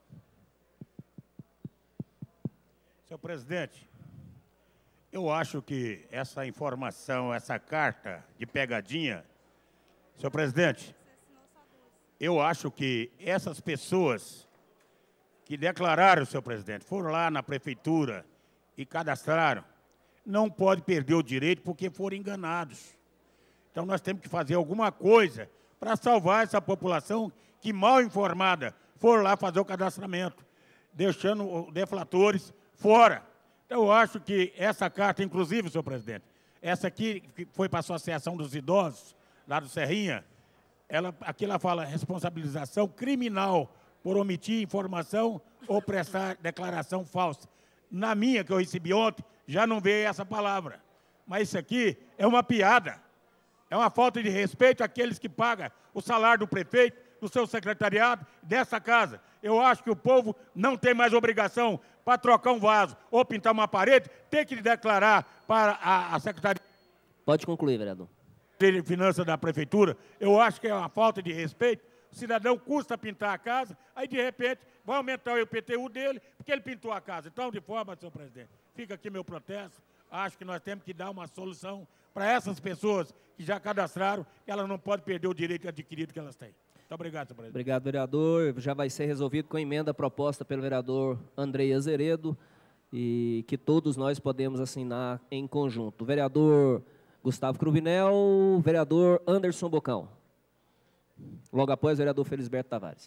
S15: Senhor presidente, eu acho que essa informação, essa carta de pegadinha, senhor presidente, eu acho que essas pessoas que declararam, senhor presidente, foram lá na prefeitura e cadastraram, não pode perder o direito porque foram enganados. Então nós temos que fazer alguma coisa para salvar essa população que, mal informada, foram lá fazer o cadastramento, deixando os deflatores fora. Então, eu acho que essa carta, inclusive, senhor presidente, essa aqui que foi para a Associação dos Idosos, lá do Serrinha, ela, aqui ela fala responsabilização criminal por omitir informação ou prestar declaração falsa. Na minha, que eu recebi ontem, já não veio essa palavra. Mas isso aqui é uma piada. É uma falta de respeito àqueles que pagam o salário do prefeito, do seu secretariado, dessa casa. Eu acho que o povo não tem mais obrigação para trocar um vaso ou pintar uma parede, tem que declarar para a, a Secretaria...
S9: Pode concluir, vereador.
S15: de Finanças da Prefeitura. Eu acho que é uma falta de respeito. O cidadão custa pintar a casa, aí, de repente, vai aumentar o I P T U dele, porque ele pintou a casa. Então, de forma, senhor presidente, fica aqui meu protesto. Acho que nós temos que dar uma solução para essas pessoas que já cadastraram, que elas não podem perder o direito adquirido que elas têm. Muito obrigado, senhor presidente.
S9: Obrigado, vereador. Já vai ser resolvido com a emenda proposta pelo vereador Andrei Azeredo e que todos nós podemos assinar em conjunto. Vereador Gustavo Cruvinel, vereador Anderson Bocão. Logo após, vereador Felisberto Tavares.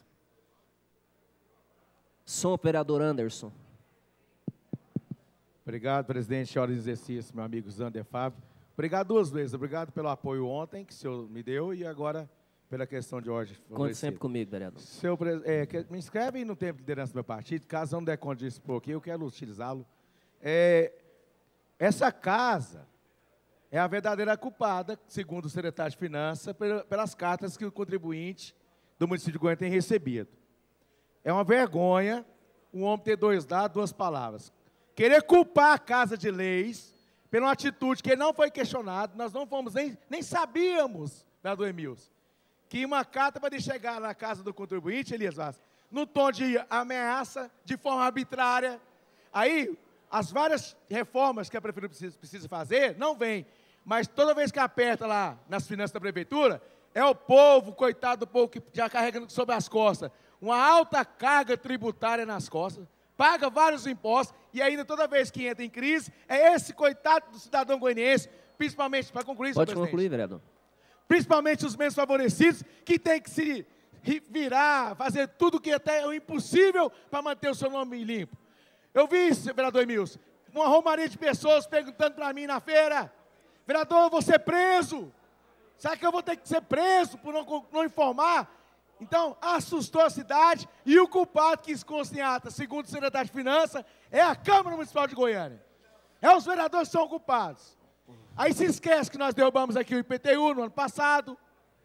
S9: Som, vereador Anderson.
S20: Obrigado, presidente, senhora em exercício, meu amigo Zander Fábio. Obrigado duas vezes. Obrigado pelo apoio ontem que o senhor me deu e agora pela questão de hoje.
S9: Conte sempre comigo, vereador.
S20: Seu, é, que, me inscreve aí no tempo de liderança do meu partido. Caso não der conta disso por aqui, eu quero utilizá-lo. É, essa casa é a verdadeira culpada, segundo o secretário de Finanças, pelas cartas que o contribuinte do município de Goiânia tem recebido. É uma vergonha um homem ter dois dados, duas palavras. Querer culpar a Casa de Leis pela uma atitude que não foi questionada, nós não fomos, nem, nem sabíamos, vereador Emilson, que uma carta pode chegar na casa do contribuinte, Elias Vaz, no tom de ameaça, de forma arbitrária. Aí, as várias reformas que a prefeitura precisa, precisa fazer, não vem. Mas toda vez que aperta lá nas finanças da prefeitura, é o povo, coitado do povo, que já carrega sobre as costas uma alta carga tributária nas costas, paga vários impostos, e ainda toda vez que entra em crise, é esse coitado do cidadão goianiense, principalmente, para concluir, senhor presidente.
S9: Pode concluir, vereador.
S20: Principalmente os menos favorecidos, que tem que se virar, fazer tudo que até é o impossível para manter o seu nome limpo. Eu vi isso, vereador Emilson, uma romaria de pessoas perguntando para mim na feira, vereador, eu vou ser preso. Sabe que eu vou ter que ser preso por não, não informar? Então, assustou a cidade e o culpado que consta em ata, segundo o secretário de Finanças, é a Câmara Municipal de Goiânia. É os vereadores que são culpados. Aí se esquece que nós derrubamos aqui o I P T U no ano passado.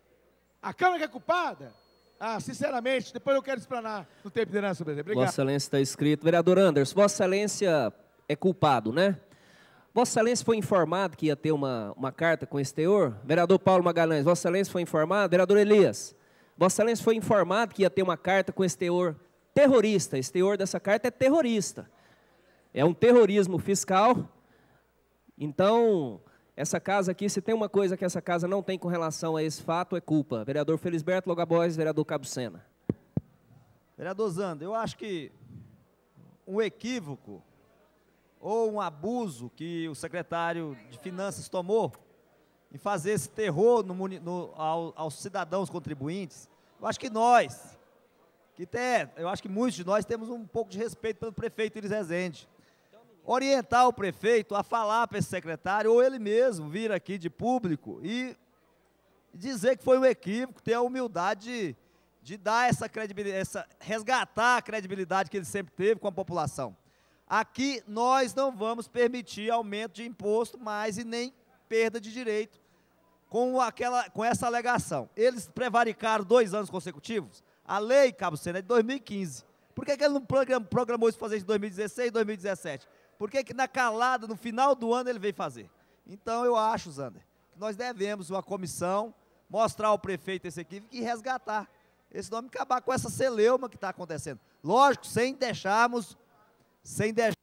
S20: A Câmara que é culpada? Ah, sinceramente, depois eu quero explanar no tempo de herança, presidente. Obrigado.
S9: Vossa Excelência está escrito. Vereador Anderson, Vossa Excelência é culpado, né? Vossa Excelência foi informado que ia ter uma, uma carta com esse teor? Vereador Paulo Magalhães, Vossa Excelência foi informado? Vereador Elias, Vossa Excelência foi informado que ia ter uma carta com esse teor terrorista. Esse teor dessa carta é terrorista. É um terrorismo fiscal. Então, Essa casa aqui, se tem uma coisa que essa casa não tem com relação a esse fato, é culpa. Vereador Felisberto Logabóis, vereador Cabo Sena.
S5: Vereador Zander, eu acho que um equívoco ou um abuso que o secretário de Finanças tomou em fazer esse terror no, no, ao, aos cidadãos contribuintes, eu acho que nós, que tem, eu acho que muitos de nós temos um pouco de respeito pelo prefeito Iris Rezende. Orientar o prefeito a falar para esse secretário, ou ele mesmo vir aqui de público e dizer que foi um equívoco, ter a humildade de, de dar essa credibilidade, essa, resgatar a credibilidade que ele sempre teve com a população. Aqui nós não vamos permitir aumento de imposto mais e nem perda de direito com, aquela, com essa alegação. Eles prevaricaram dois anos consecutivos. A lei, Cabo Sena, é de dois mil e quinze. Por que, que ele não programou, programou isso fazer em dois mil e dezesseis e dois mil e dezessete? Por que, que na calada, no final do ano, ele veio fazer? Então, eu acho, Zander, que nós devemos, uma comissão, mostrar ao prefeito esse equívoco e resgatar esse nome, acabar com essa celeuma que está acontecendo. Lógico, sem deixarmos, sem deixar,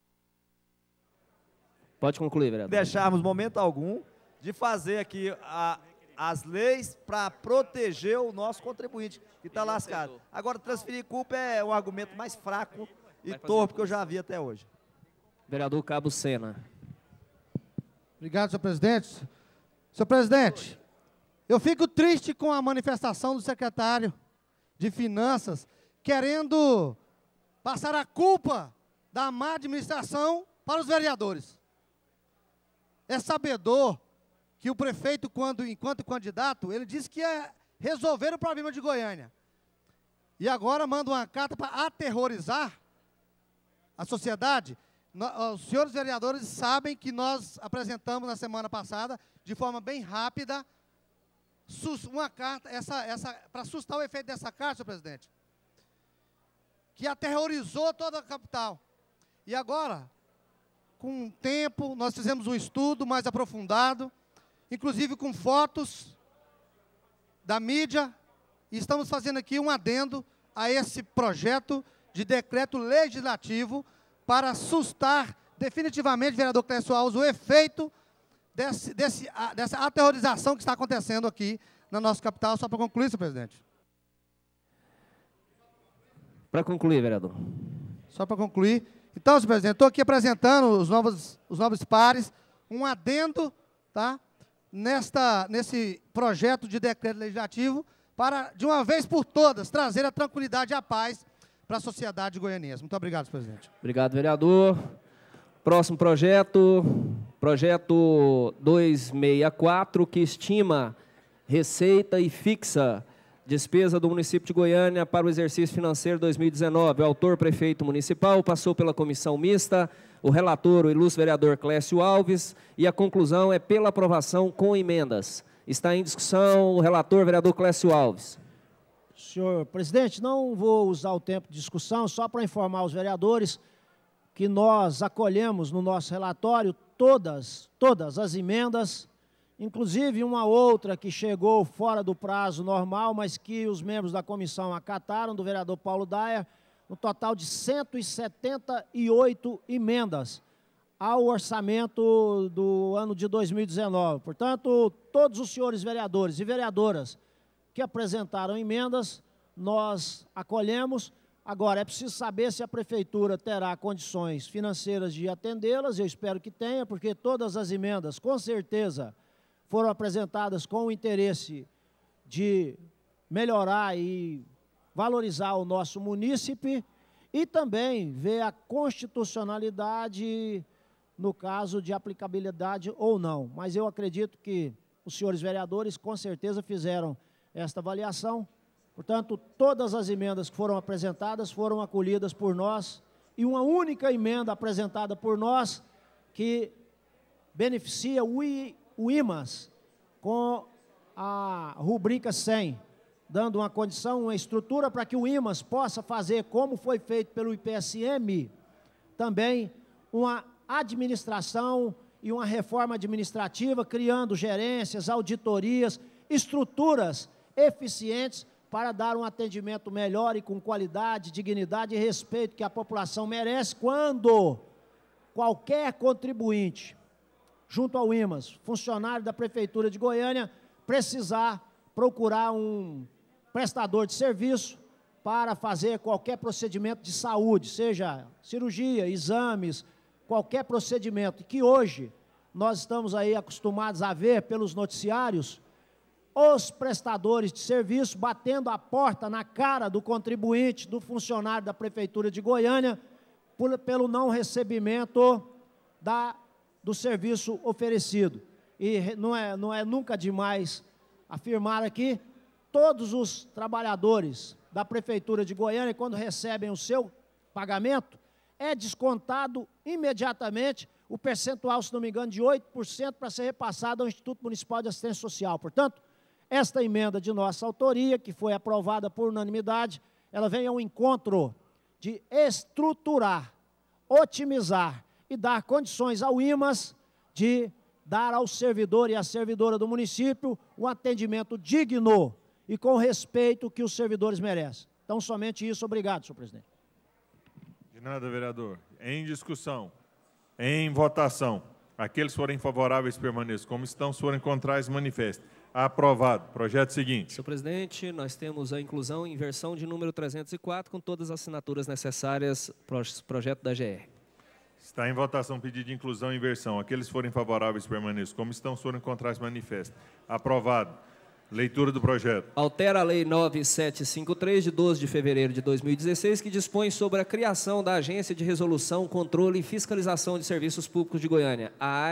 S9: Pode concluir, vereador.
S5: deixarmos momento algum de fazer aqui a, as leis para proteger o nosso contribuinte, que está lascado. Agora, transferir culpa é o argumento mais fraco e torpe que eu já vi até hoje.
S9: Vereador Cabo Sena.
S3: Obrigado, senhor presidente. Senhor presidente, eu fico triste com a manifestação do secretário de Finanças querendo passar a culpa da má administração para os vereadores. É sabedor que o prefeito, quando, enquanto candidato, ele disse que ia resolver o problema de Goiânia. E agora manda uma carta para aterrorizar a sociedade. Os senhores vereadores sabem que nós apresentamos na semana passada, de forma bem rápida, uma carta, essa, essa, para assustar o efeito dessa carta, senhor presidente, que aterrorizou toda a capital. E agora, com o tempo, nós fizemos um estudo mais aprofundado, inclusive com fotos da mídia, e estamos fazendo aqui um adendo a esse projeto de decreto legislativo para assustar definitivamente, vereador Clécio Alves, o efeito desse, desse, a, dessa aterrorização que está acontecendo aqui na nossa capital. Só para concluir, senhor presidente.
S9: Para concluir, vereador.
S3: Só para concluir. Então, senhor presidente, estou aqui apresentando os novos, os novos pares, um adendo, tá, nesta, nesse projeto de decreto legislativo para, de uma vez por todas, trazer a tranquilidade e a paz para a sociedade goianense. Muito obrigado, senhor presidente.
S9: Obrigado, vereador. Próximo projeto, projeto duzentos e sessenta e quatro, que estima receita e fixa despesa do município de Goiânia para o exercício financeiro dois mil e dezenove. O autor, prefeito municipal, passou pela comissão mista, o relator, o ilustre vereador Clécio Alves, e a conclusão é pela aprovação com emendas. Está em discussão o relator, vereador Clécio Alves.
S2: Senhor presidente, não vou usar o tempo de discussão, só para informar os vereadores que nós acolhemos no nosso relatório todas, todas as emendas, inclusive uma outra que chegou fora do prazo normal, mas que os membros da comissão acataram, do vereador Paulo Daia, no total de cento e setenta e oito emendas ao orçamento do ano de dois mil e dezenove. Portanto, todos os senhores vereadores e vereadoras que apresentaram emendas, nós acolhemos. Agora, é preciso saber se a prefeitura terá condições financeiras de atendê-las. Eu espero que tenha, porque todas as emendas, com certeza, foram apresentadas com o interesse de melhorar e valorizar o nosso munícipe e também ver a constitucionalidade no caso de aplicabilidade ou não. Mas eu acredito que os senhores vereadores com certeza fizeram esta avaliação. Portanto, todas as emendas que foram apresentadas foram acolhidas por nós e uma única emenda apresentada por nós que beneficia o I, o I M A S com a rubrica cem, dando uma condição, uma estrutura para que o I M A S possa fazer, como foi feito pelo I P S M, também uma administração e uma reforma administrativa, criando gerências, auditorias, estruturas eficientes para dar um atendimento melhor e com qualidade, dignidade e respeito que a população merece quando qualquer contribuinte junto ao I M A S, funcionário da Prefeitura de Goiânia, precisar procurar um prestador de serviço para fazer qualquer procedimento de saúde, seja cirurgia, exames, qualquer procedimento, que hoje nós estamos aí acostumados a ver pelos noticiários, os prestadores de serviço batendo a porta na cara do contribuinte, do funcionário da Prefeitura de Goiânia, por, pelo não recebimento da, do serviço oferecido. E não é, não é nunca demais afirmar aqui, todos os trabalhadores da Prefeitura de Goiânia, quando recebem o seu pagamento, é descontado imediatamente o percentual, se não me engano, de oito por cento para ser repassado ao Instituto Municipal de Assistência Social. Portanto, esta emenda de nossa autoria, que foi aprovada por unanimidade, ela vem ao encontro de estruturar, otimizar e dar condições ao I M A S de dar ao servidor e à servidora do município um atendimento digno e com respeito que os servidores merecem. Então, somente isso. Obrigado, senhor presidente.
S1: De nada, vereador. Em discussão. Em votação. Aqueles que forem favoráveis permaneçam como estão, se forem contrários, manifestem. Aprovado. Projeto seguinte.
S9: Senhor presidente, nós temos a inclusão em versão de número trezentos e quatro, com todas as assinaturas necessárias para o projeto da G R.
S1: Está em votação pedido de inclusão em versão. Aqueles que forem favoráveis permaneçam como estão, se forem contrários, manifestem. Aprovado. Leitura do projeto.
S9: Altera a Lei nove mil setecentos e cinquenta e três, de doze de fevereiro de dois mil e dezesseis, que dispõe sobre a criação da Agência de Resolução, Controle e Fiscalização de Serviços Públicos de Goiânia, a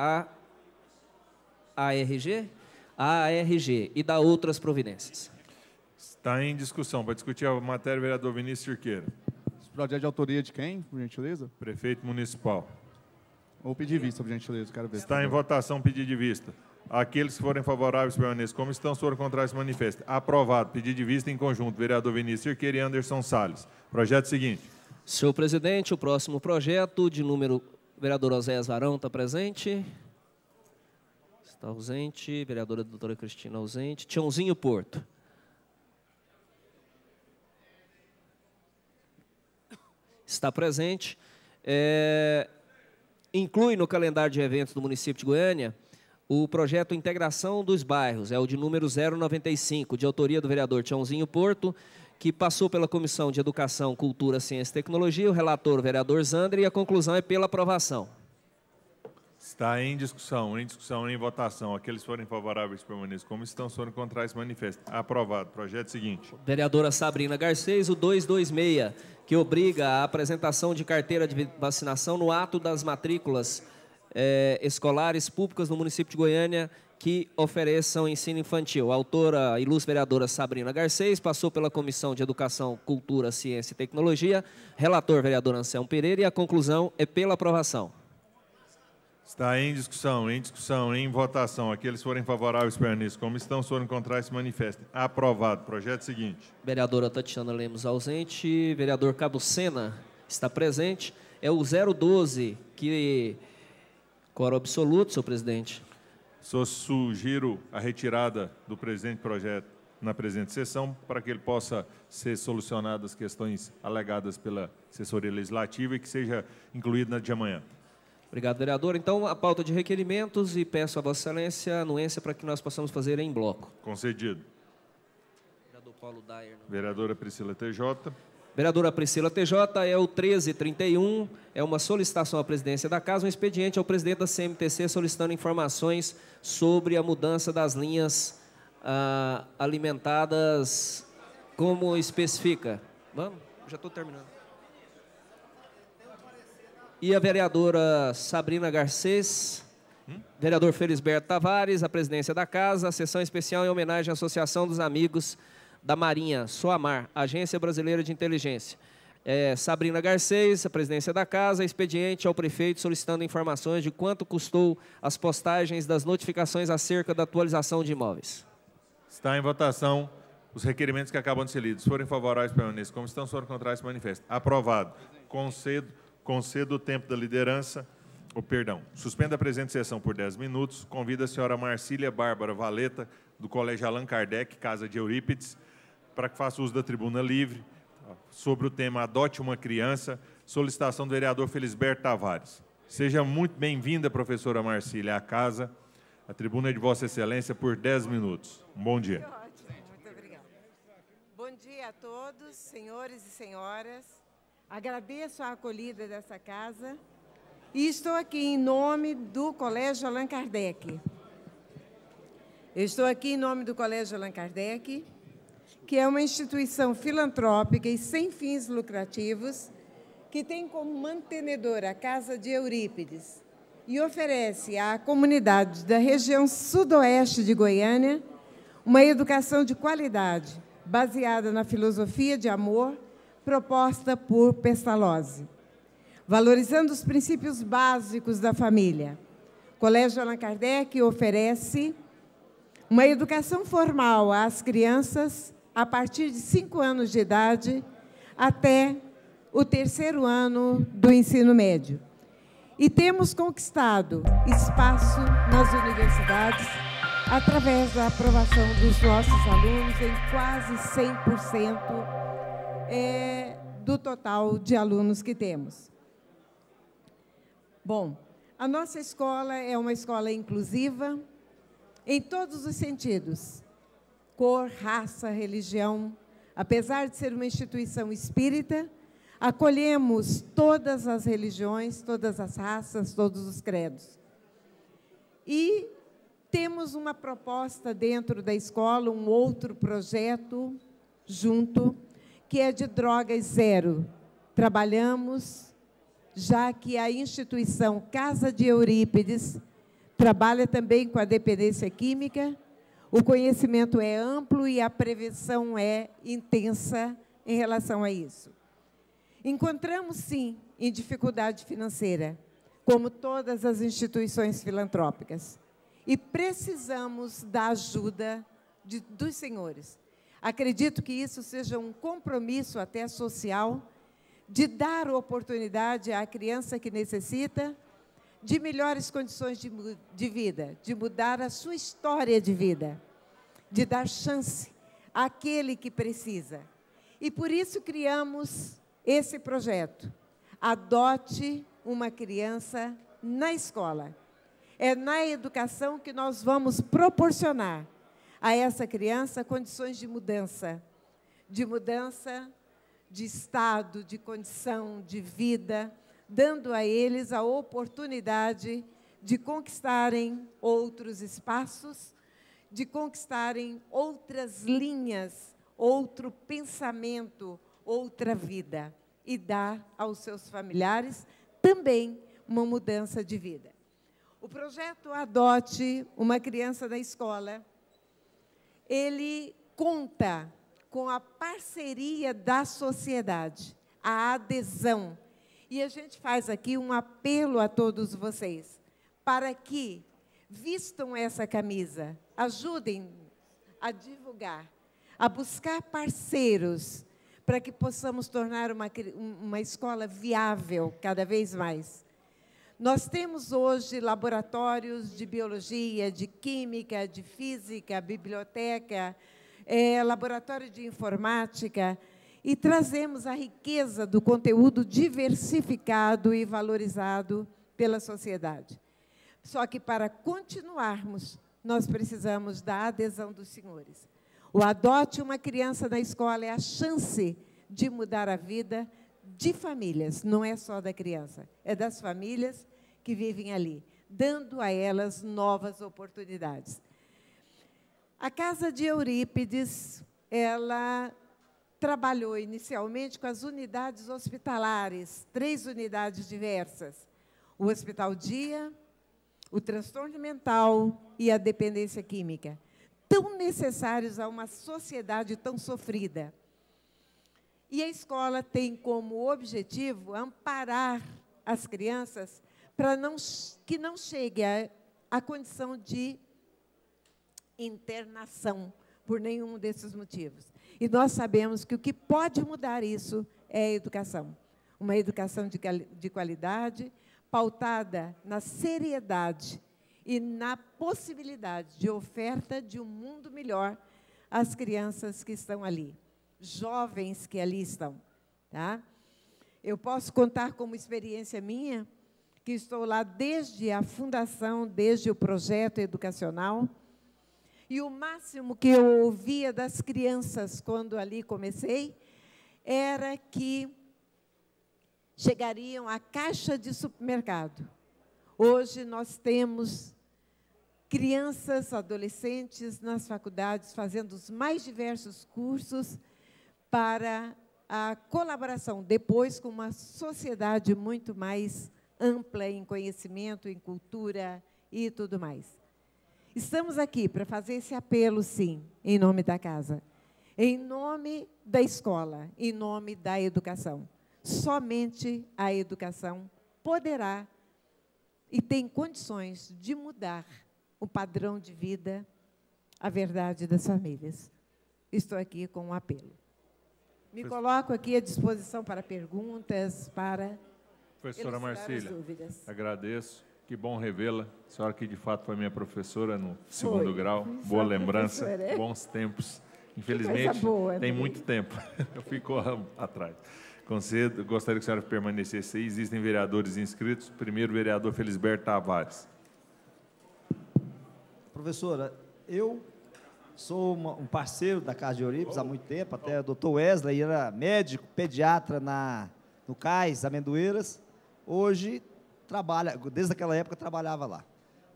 S9: ARG, a ARG, e da outras providências.
S1: Está em discussão. Para discutir a matéria, vereador Vinícius Cirqueira.
S6: Esse projeto é de autoria de quem, por gentileza?
S1: Prefeito Municipal.
S6: Ou pedir vista, por gentileza, quero ver.
S1: Está em votação pedido de vista. Aqueles que forem favoráveis permaneçam como estão, se forem contrários, manifestem. Aprovado. Pedido de vista em conjunto. Vereador Vinícius Cirqueira e Anderson Salles. Projeto seguinte.
S9: Senhor presidente, o próximo projeto de número... Vereador Oséias Varão está presente. Está ausente. Vereadora doutora Cristina ausente. Tiãozinho Porto. Está presente. É... Inclui no calendário de eventos do município de Goiânia o projeto Integração dos Bairros, é o de número zero noventa e cinco, de autoria do vereador Tiãozinho Porto, que passou pela Comissão de Educação, Cultura, Ciência e Tecnologia, o relator, o vereador Zandri, e a conclusão é pela aprovação.
S1: Está em discussão, em discussão, em votação. Aqueles que forem favoráveis permaneçam como estão, se forem contrários, manifestem. Aprovado. Projeto seguinte.
S9: Vereadora Sabrina Garcês, o duzentos e vinte e seis, que obriga a apresentação de carteira de vacinação no ato das matrículas eh, escolares públicas no município de Goiânia que ofereçam ensino infantil. A autora, a ilustre vereadora Sabrina Garcês, passou pela Comissão de Educação, Cultura, Ciência e Tecnologia, relator, vereador Anselmo Pereira, e a conclusão é pela aprovação.
S1: Está em discussão, em discussão, em votação. Aqueles que forem favoráveis permaneçam como estão, se forem contrários, se manifestem. Aprovado. Projeto seguinte.
S9: Vereadora Tatiana Lemos ausente. Vereador Cabo Sena está presente. É o zero doze, que... Quórum absoluto, senhor presidente.
S1: Só sugiro a retirada do presente projeto na presente sessão, para que ele possa ser solucionado as questões alegadas pela assessoria legislativa e que seja incluído na de amanhã.
S9: Obrigado, vereador. Então, a pauta de requerimentos, e peço a Vossa Excelência a anuência para que nós possamos fazer em bloco.
S1: Concedido.
S9: Vereador Paulo Dayer.
S1: Vereadora Priscila T J.
S9: Vereadora Priscila T J, é o treze trinta e um, é uma solicitação à presidência da Casa, um expediente ao presidente da C M T C solicitando informações sobre a mudança das linhas ah, alimentadas, como especifica. Vamos? Já estou terminando. E a vereadora Sabrina Garcês, hum? vereador Felisberto Tavares, a presidência da Casa, a sessão especial em homenagem à Associação dos Amigos da Marinha, SOAMAR, Agência Brasileira de Inteligência. É, Sabrina Garcês, a presidência da Casa, expediente ao prefeito solicitando informações de quanto custou as postagens das notificações acerca da atualização de imóveis.
S1: Está em votação os requerimentos que acabam de ser lidos. Se forem favoráveis, permaneçam como estão, se forem contrários, se manifestem. Aprovado. Concedo, concedo o tempo da liderança, ou perdão, suspenda a presente sessão por dez minutos, convida a senhora Marcília Bárbara Valeta, do Colégio Allan Kardec, Casa de Eurípides, para que faça uso da tribuna livre, sobre o tema Adote uma Criança, solicitação do vereador Felisberto Tavares. Seja muito bem-vinda, professora Marcília, à casa. A tribuna é de Vossa Excelência por dez minutos. Um bom dia.
S8: Ótimo, muito obrigada. Bom dia a todos, senhores e senhoras. Agradeço a acolhida dessa casa e estou aqui em nome do Colégio Allan Kardec. Eu estou aqui em nome do Colégio Allan Kardec, que é uma instituição filantrópica e sem fins lucrativos, que tem como mantenedora a Casa de Eurípides e oferece à comunidade da região sudoeste de Goiânia uma educação de qualidade, baseada na filosofia de amor proposta por Pestalozzi. Valorizando os princípios básicos da família, o Colégio Allan Kardec oferece uma educação formal às crianças a partir de cinco anos de idade até o terceiro ano do ensino médio. E temos conquistado espaço nas universidades através da aprovação dos nossos alunos em quase cem por cento é, do total de alunos que temos. Bom, a nossa escola é uma escola inclusiva em todos os sentidos, cor, raça, religião. Apesar de ser uma instituição espírita, acolhemos todas as religiões, todas as raças, todos os credos. E temos uma proposta dentro da escola, um outro projeto junto, que é de drogas zero. Trabalhamos, já que a instituição Casa de Eurípides trabalha também com a dependência química, o conhecimento é amplo e a prevenção é intensa em relação a isso. Encontramos, sim, em dificuldade financeira, como todas as instituições filantrópicas, e precisamos da ajuda de, dos senhores. Acredito que isso seja um compromisso até social, de dar oportunidade à criança que necessita de melhores condições de, de vida, de mudar a sua história de vida, de dar chance àquele que precisa. E por isso criamos esse projeto. Adote uma criança na escola. É na educação que nós vamos proporcionar a essa criança condições de mudança, de mudança de estado, de condição, de vida, dando a eles a oportunidade de conquistarem outros espaços, de conquistarem outras linhas, outro pensamento, outra vida, e dar aos seus familiares também uma mudança de vida. O projeto Adote uma Criança da Escola, ele conta com a parceria da sociedade, a adesão. E a gente faz aqui um apelo a todos vocês, para que vistam essa camisa, ajudem a divulgar, a buscar parceiros, para que possamos tornar uma, uma escola viável cada vez mais. Nós temos hoje laboratórios de biologia, de química, de física, biblioteca, é, laboratório de informática, e trazemos a riqueza do conteúdo diversificado e valorizado pela sociedade. Só que, para continuarmos, nós precisamos da adesão dos senhores. O Adote uma Criança na Escola é a chance de mudar a vida de famílias, não é só da criança, é das famílias que vivem ali, dando a elas novas oportunidades. A Casa de Eurípides, ela trabalhou inicialmente com as unidades hospitalares, três unidades diversas, o Hospital Dia, o transtorno mental e a dependência química, tão necessários a uma sociedade tão sofrida. E a escola tem como objetivo amparar as crianças para não, que não chegue à, à condição de internação por nenhum desses motivos. E nós sabemos que o que pode mudar isso é a educação. Uma educação de, de qualidade, pautada na seriedade e na possibilidade de oferta de um mundo melhor às crianças que estão ali, jovens que ali estão. Tá? Eu posso contar como experiência minha, que estou lá desde a fundação, desde o projeto educacional. E o máximo que eu ouvia das crianças quando ali comecei era que chegariam à caixa de supermercado. Hoje nós temos crianças, adolescentes nas faculdades fazendo os mais diversos cursos para a colaboração, depois com uma sociedade muito mais ampla em conhecimento, em cultura e tudo mais. Estamos aqui para fazer esse apelo, sim, em nome da casa, em nome da escola, em nome da educação. Somente a educação poderá e tem condições de mudar o padrão de vida, a verdade das famílias. Estou aqui com um apelo. Me coloco aqui à disposição para perguntas, para
S1: Professora
S8: elucidar
S1: Marcília,
S8: as dúvidas.
S1: agradeço. Que bom revê-la. A senhora que, de fato, foi minha professora no segundo
S8: Foi.
S1: grau.
S8: Foi
S1: Boa
S8: sua
S1: lembrança,
S8: professora, é?
S1: bons tempos.
S8: Que
S1: Infelizmente,
S8: coisa boa,
S1: tem
S8: né?
S1: muito tempo. Eu fico atrás. Concedo, gostaria que a senhora permanecesse aí. Existem vereadores inscritos. Primeiro, vereador Felisberto Tavares.
S5: Professora, eu sou uma, um parceiro da Casa de Eurípides há muito tempo, até o doutor Wesley era médico, pediatra na, no Cais, Amendoeiras. Hoje, trabalha, desde aquela época, trabalhava lá.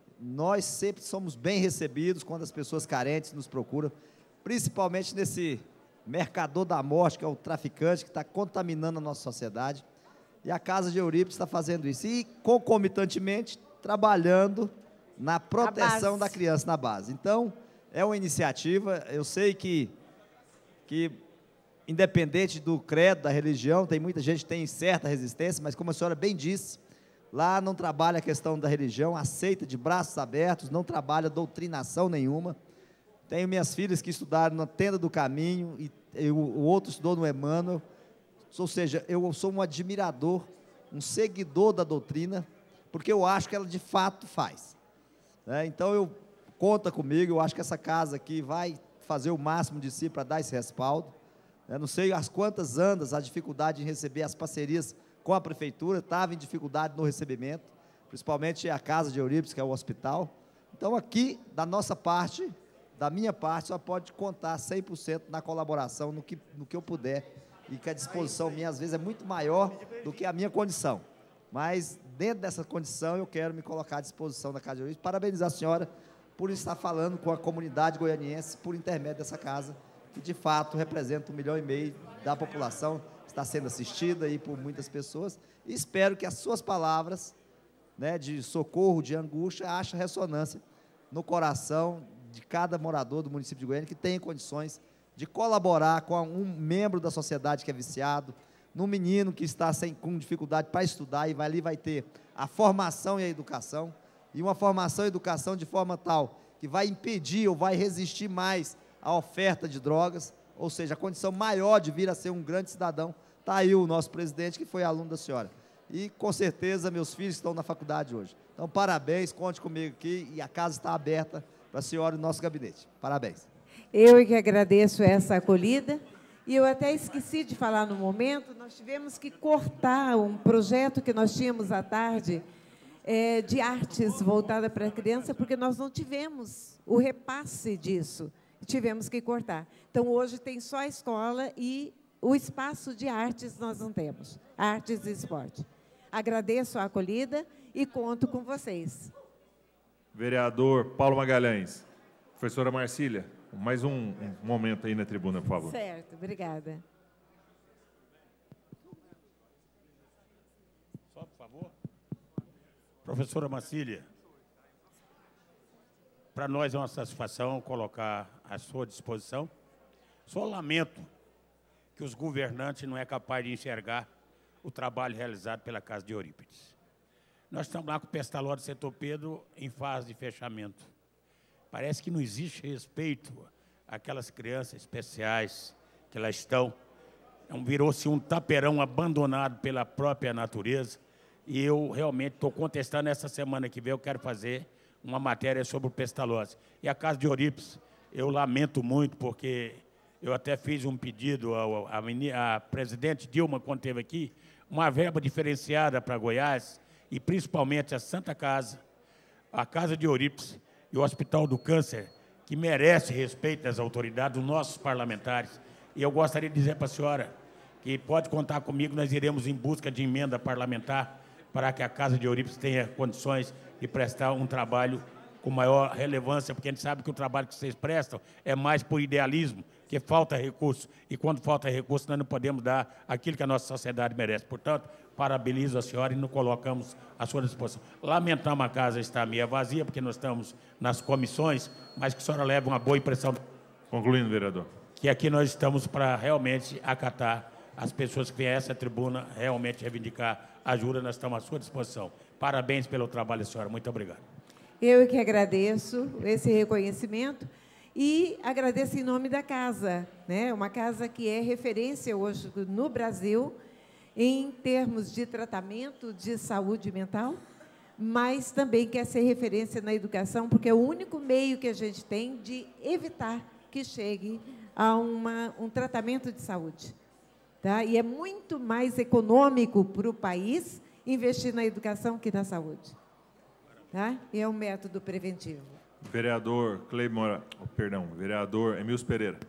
S5: Nós sempre somos bem recebidos quando as pessoas carentes nos procuram, principalmente nesse mercador da morte, que é o traficante, que está contaminando a nossa sociedade. E a Casa de Eurípides está fazendo isso. E, concomitantemente, trabalhando na proteção da criança na base. Então, é uma iniciativa, eu sei que, que, independente do credo, da religião, tem muita gente que tem certa resistência, mas como a senhora bem disse, lá não trabalha a questão da religião, aceita de braços abertos, não trabalha doutrinação nenhuma. Tenho minhas filhas que estudaram na Tenda do Caminho, e, e o, o outro estudou no Emmanuel, ou seja, eu sou um admirador, um seguidor da doutrina, porque eu acho que ela de fato faz. É, então, eu conta comigo, eu acho que essa casa aqui vai fazer o máximo de si para dar esse respaldo. Eu não sei as quantas andas a dificuldade em receber as parcerias com a prefeitura, estava em dificuldade no recebimento, principalmente a Casa de Eurípides, que é o hospital. Então, aqui, da nossa parte, da minha parte, só pode contar cem por cento na colaboração, no que, no que eu puder, e que a disposição minha, às vezes, é muito maior do que a minha condição. Mas, dentro dessa condição, eu quero me colocar à disposição da Casa de Eurípides. Parabenizar a senhora por estar falando com a comunidade goianiense por intermédio dessa casa, que de fato representa um milhão e meio da população, está sendo assistida aí por muitas pessoas, e espero que as suas palavras, né, de socorro, de angústia, achem ressonância no coração de cada morador do município de Goiânia que tenha condições de colaborar com um membro da sociedade que é viciado, num menino que está sem, com dificuldade para estudar, e vai, ali vai ter a formação e a educação, e uma formação e educação de forma tal que vai impedir ou vai resistir mais à oferta de drogas, ou seja, a condição maior de vir a ser um grande cidadão. Está aí o nosso presidente, que foi aluno da senhora. E, com certeza, meus filhos estão na faculdade hoje. Então, parabéns, conte comigo aqui, e a casa está aberta para a senhora e o nosso gabinete. Parabéns.
S8: Eu que agradeço essa acolhida. E eu até esqueci de falar no momento, nós tivemos que cortar um projeto que nós tínhamos à tarde, é, de artes voltada para a criança, porque nós não tivemos o repasse disso. Tivemos que cortar. Então, hoje tem só a escola e o espaço de artes nós não temos. Artes e esporte. Agradeço a acolhida e conto com vocês.
S1: Vereador Paulo Magalhães. Professora Marcília, mais um, um momento aí na tribuna, por favor.
S8: Certo, obrigada.
S15: Só, por favor. Professora Marcília, para nós é uma satisfação colocar à sua disposição. Só lamento que os governantes não é capaz de enxergar o trabalho realizado pela Casa de Eurípides. Nós estamos lá com o Pestalozzi Setor Pedro em fase de fechamento. Parece que não existe respeito àquelas crianças especiais que lá estão. Virou-se um taperão abandonado pela própria natureza. E eu realmente estou contestando essa semana que vem, eu quero fazer uma matéria sobre o Pestalozzi. E a Casa de Eurípides, eu lamento muito, porque eu até fiz um pedido à presidente Dilma, quando esteve aqui, uma verba diferenciada para Goiás, e principalmente a Santa Casa, a Casa de Eurípides e o Hospital do Câncer, que merece respeito das autoridades, dos nossos parlamentares. E eu gostaria de dizer para a senhora que pode contar comigo, nós iremos em busca de emenda parlamentar para que a Casa de Eurípides tenha condições de prestar um trabalho com maior relevância, porque a gente sabe que o trabalho que vocês prestam é mais por idealismo, que falta recurso. E quando falta recurso, nós não podemos dar aquilo que a nossa sociedade merece. Portanto, parabenizo a senhora e nos colocamos à sua disposição. Lamentamos a casa estar meio vazia, porque nós estamos nas comissões, mas que a senhora leve uma boa impressão.
S1: Concluindo, vereador.
S15: Que aqui nós estamos para realmente acatar as pessoas que vêm a essa tribuna, realmente reivindicar ajuda, nós estamos à sua disposição. Parabéns pelo trabalho, senhora. Muito obrigado.
S8: Eu que agradeço esse reconhecimento e agradeço em nome da casa, né? Uma casa que é referência hoje no Brasil em termos de tratamento de saúde mental, mas também quer ser referência na educação, porque é o único meio que a gente tem de evitar que chegue a uma, um tratamento de saúde. Tá? E é muito mais econômico para o país investir na educação que na saúde. Tá? E é um método preventivo.
S1: Vereador Cleimora, oh, perdão, vereador Emílio Pereira.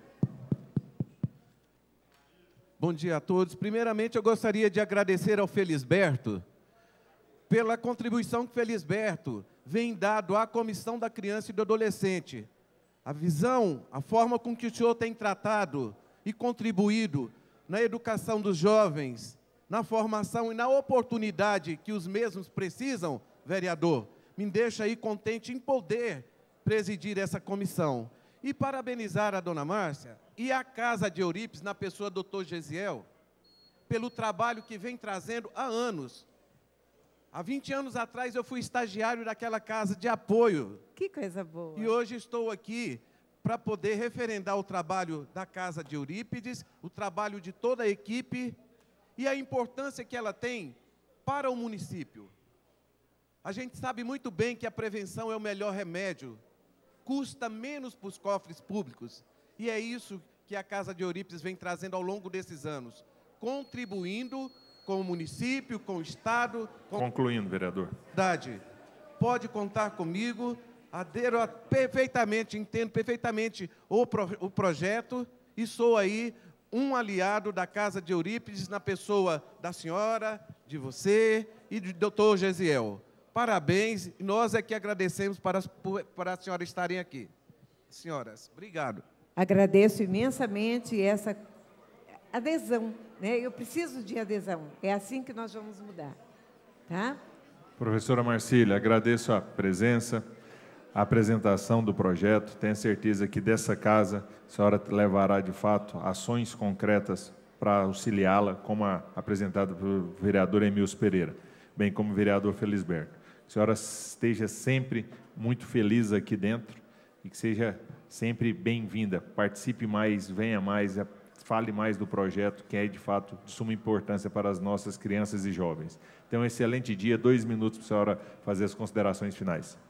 S10: Bom dia a todos. Primeiramente, eu gostaria de agradecer ao Felisberto pela contribuição que Felisberto vem dado à Comissão da Criança e do Adolescente. A visão, a forma com que o senhor tem tratado e contribuído na educação dos jovens, na formação e na oportunidade que os mesmos precisam, vereador, me deixa aí contente em poder presidir essa comissão. E parabenizar a dona Márcia e a Casa de Eurípides, na pessoa do doutor Gesiel, pelo trabalho que vem trazendo há anos. Há vinte anos atrás eu fui estagiário daquela casa de apoio.
S8: Que coisa boa.
S10: E hoje estou aqui para poder referendar o trabalho da Casa de Eurípides, o trabalho de toda a equipe e a importância que ela tem para o município. A gente sabe muito bem que a prevenção é o melhor remédio, custa menos para os cofres públicos, e é isso que a Casa de Eurípides vem trazendo ao longo desses anos, contribuindo com o município, com o Estado... Com
S1: Concluindo, vereador.
S10: Pode contar comigo, adero a, perfeitamente, entendo perfeitamente o, pro, o projeto, e sou aí um aliado da Casa de Eurípides, na pessoa da senhora, de você e do doutor Gesiel. Parabéns, e nós é que agradecemos para, para a senhora estarem aqui. Senhoras, obrigado.
S8: Agradeço imensamente essa adesão, né? Eu preciso de adesão, é assim que nós vamos mudar, tá?
S1: Professora Marcília, agradeço a presença, a apresentação do projeto, tenho certeza que dessa casa a senhora levará, de fato, ações concretas para auxiliá-la, como a apresentada pelo vereador Emílio Pereira, bem como o vereador Felisberto. Que a senhora esteja sempre muito feliz aqui dentro e que seja sempre bem-vinda. Participe mais, venha mais, fale mais do projeto, que é, de fato, de suma importância para as nossas crianças e jovens. Então, um excelente dia, dois minutos para a senhora fazer as considerações finais.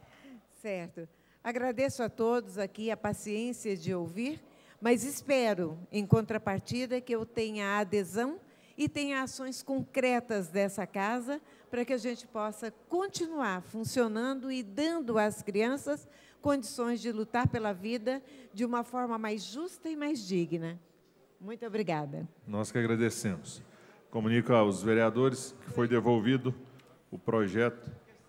S8: Certo. Agradeço a todos aqui a paciência de ouvir, mas espero, em contrapartida, que eu tenha a adesão e tenha ações concretas dessa casa para que a gente possa continuar funcionando e dando às crianças condições de lutar pela vida de uma forma mais justa e mais digna. Muito obrigada.
S1: Nós que agradecemos. Comunico aos vereadores que foi devolvido o projeto,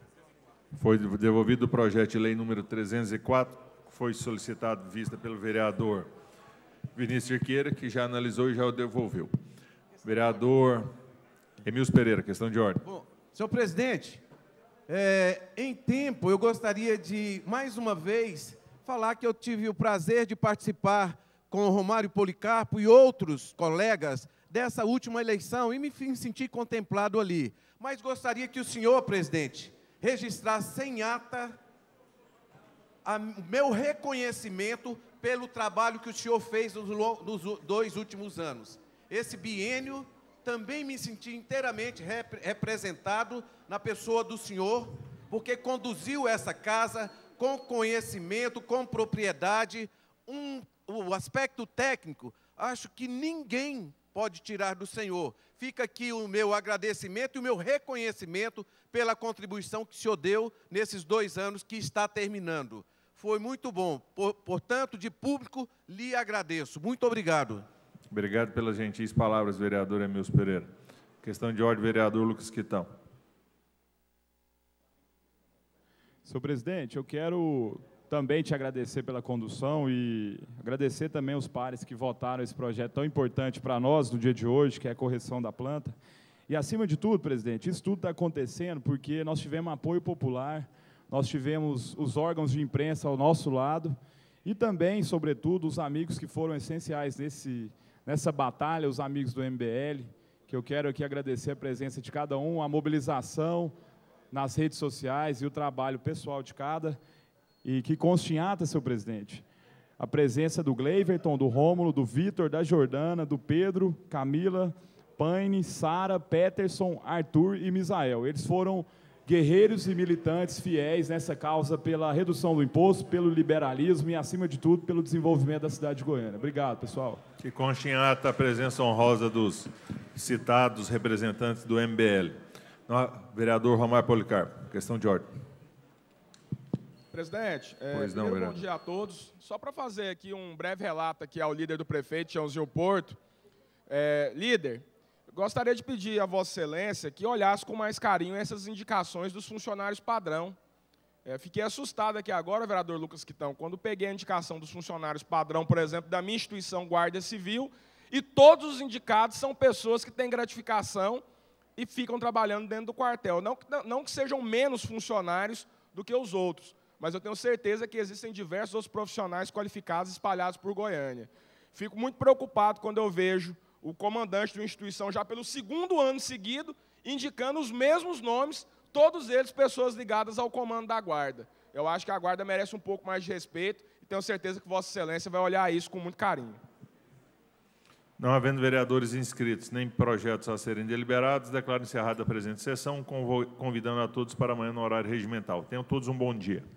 S1: foi devolvido o projeto de lei número trezentos e quatro, que foi solicitado, vista pelo vereador Vinícius Cirqueira, que já analisou e já o devolveu. Vereador Emílio Pereira, questão de ordem.
S10: Bom, senhor presidente, é, em tempo, eu gostaria de, mais uma vez, falar que eu tive o prazer de participar com o Romário Policarpo e outros colegas dessa última eleição e me senti contemplado ali. Mas gostaria que o senhor, presidente, registrasse em ata o meu reconhecimento pelo trabalho que o senhor fez nos, nos dois últimos anos. Esse biênio também me senti inteiramente rep representado na pessoa do senhor, porque conduziu essa casa com conhecimento, com propriedade. Um, o aspecto técnico, acho que ninguém pode tirar do Senhor. Fica aqui o meu agradecimento e o meu reconhecimento pela contribuição que o senhor deu nesses dois anos que está terminando. Foi muito bom. Por, portanto, de público, lhe agradeço. Muito obrigado.
S1: Obrigado pelas gentis palavras, vereador Emilson Pereira. Questão de ordem, vereador Lucas Quitão.
S12: Senhor presidente, eu quero também te agradecer pela condução e agradecer também os pares que votaram esse projeto tão importante para nós no dia de hoje, que é a correção da planta. E, acima de tudo, presidente, isso tudo está acontecendo porque nós tivemos apoio popular, nós tivemos os órgãos de imprensa ao nosso lado e também, sobretudo, os amigos que foram essenciais nesse, nessa batalha, os amigos do M B L, que eu quero aqui agradecer a presença de cada um, a mobilização nas redes sociais e o trabalho pessoal de cada. E que conste em ata, senhor presidente, a presença do Gleiverton, do Rômulo, do Vitor, da Jordana, do Pedro, Camila, Paine, Sara, Peterson, Arthur e Misael. Eles foram guerreiros e militantes fiéis nessa causa pela redução do imposto, pelo liberalismo e, acima de tudo, pelo desenvolvimento da cidade de Goiânia. Obrigado, pessoal.
S1: Que conste em ata a presença honrosa dos citados representantes do M B L. Vereador Romário Policarpo, questão de ordem.
S13: Presidente, é,
S1: Pois não,
S13: primeiro,
S1: vereador.
S13: bom dia a todos. Só para fazer aqui um breve relato aqui ao líder do prefeito, Tiãozinho Porto. É, líder, gostaria de pedir a Vossa Excelência que olhasse com mais carinho essas indicações dos funcionários padrão. É, fiquei assustado aqui agora, vereador Lucas Quitão, quando peguei a indicação dos funcionários padrão, por exemplo, da minha instituição Guarda Civil, e todos os indicados são pessoas que têm gratificação e ficam trabalhando dentro do quartel. Não, não que sejam menos funcionários do que os outros, mas eu tenho certeza que existem diversos outros profissionais qualificados espalhados por Goiânia. Fico muito preocupado quando eu vejo o comandante de uma instituição, já pelo segundo ano seguido, indicando os mesmos nomes, todos eles pessoas ligadas ao comando da Guarda. Eu acho que a Guarda merece um pouco mais de respeito e tenho certeza que Vossa Excelência vai olhar isso com muito carinho.
S1: Não havendo vereadores inscritos nem projetos a serem deliberados, declaro encerrada a presente sessão, convo- convidando a todos para amanhã no horário regimental. Tenham todos um bom dia.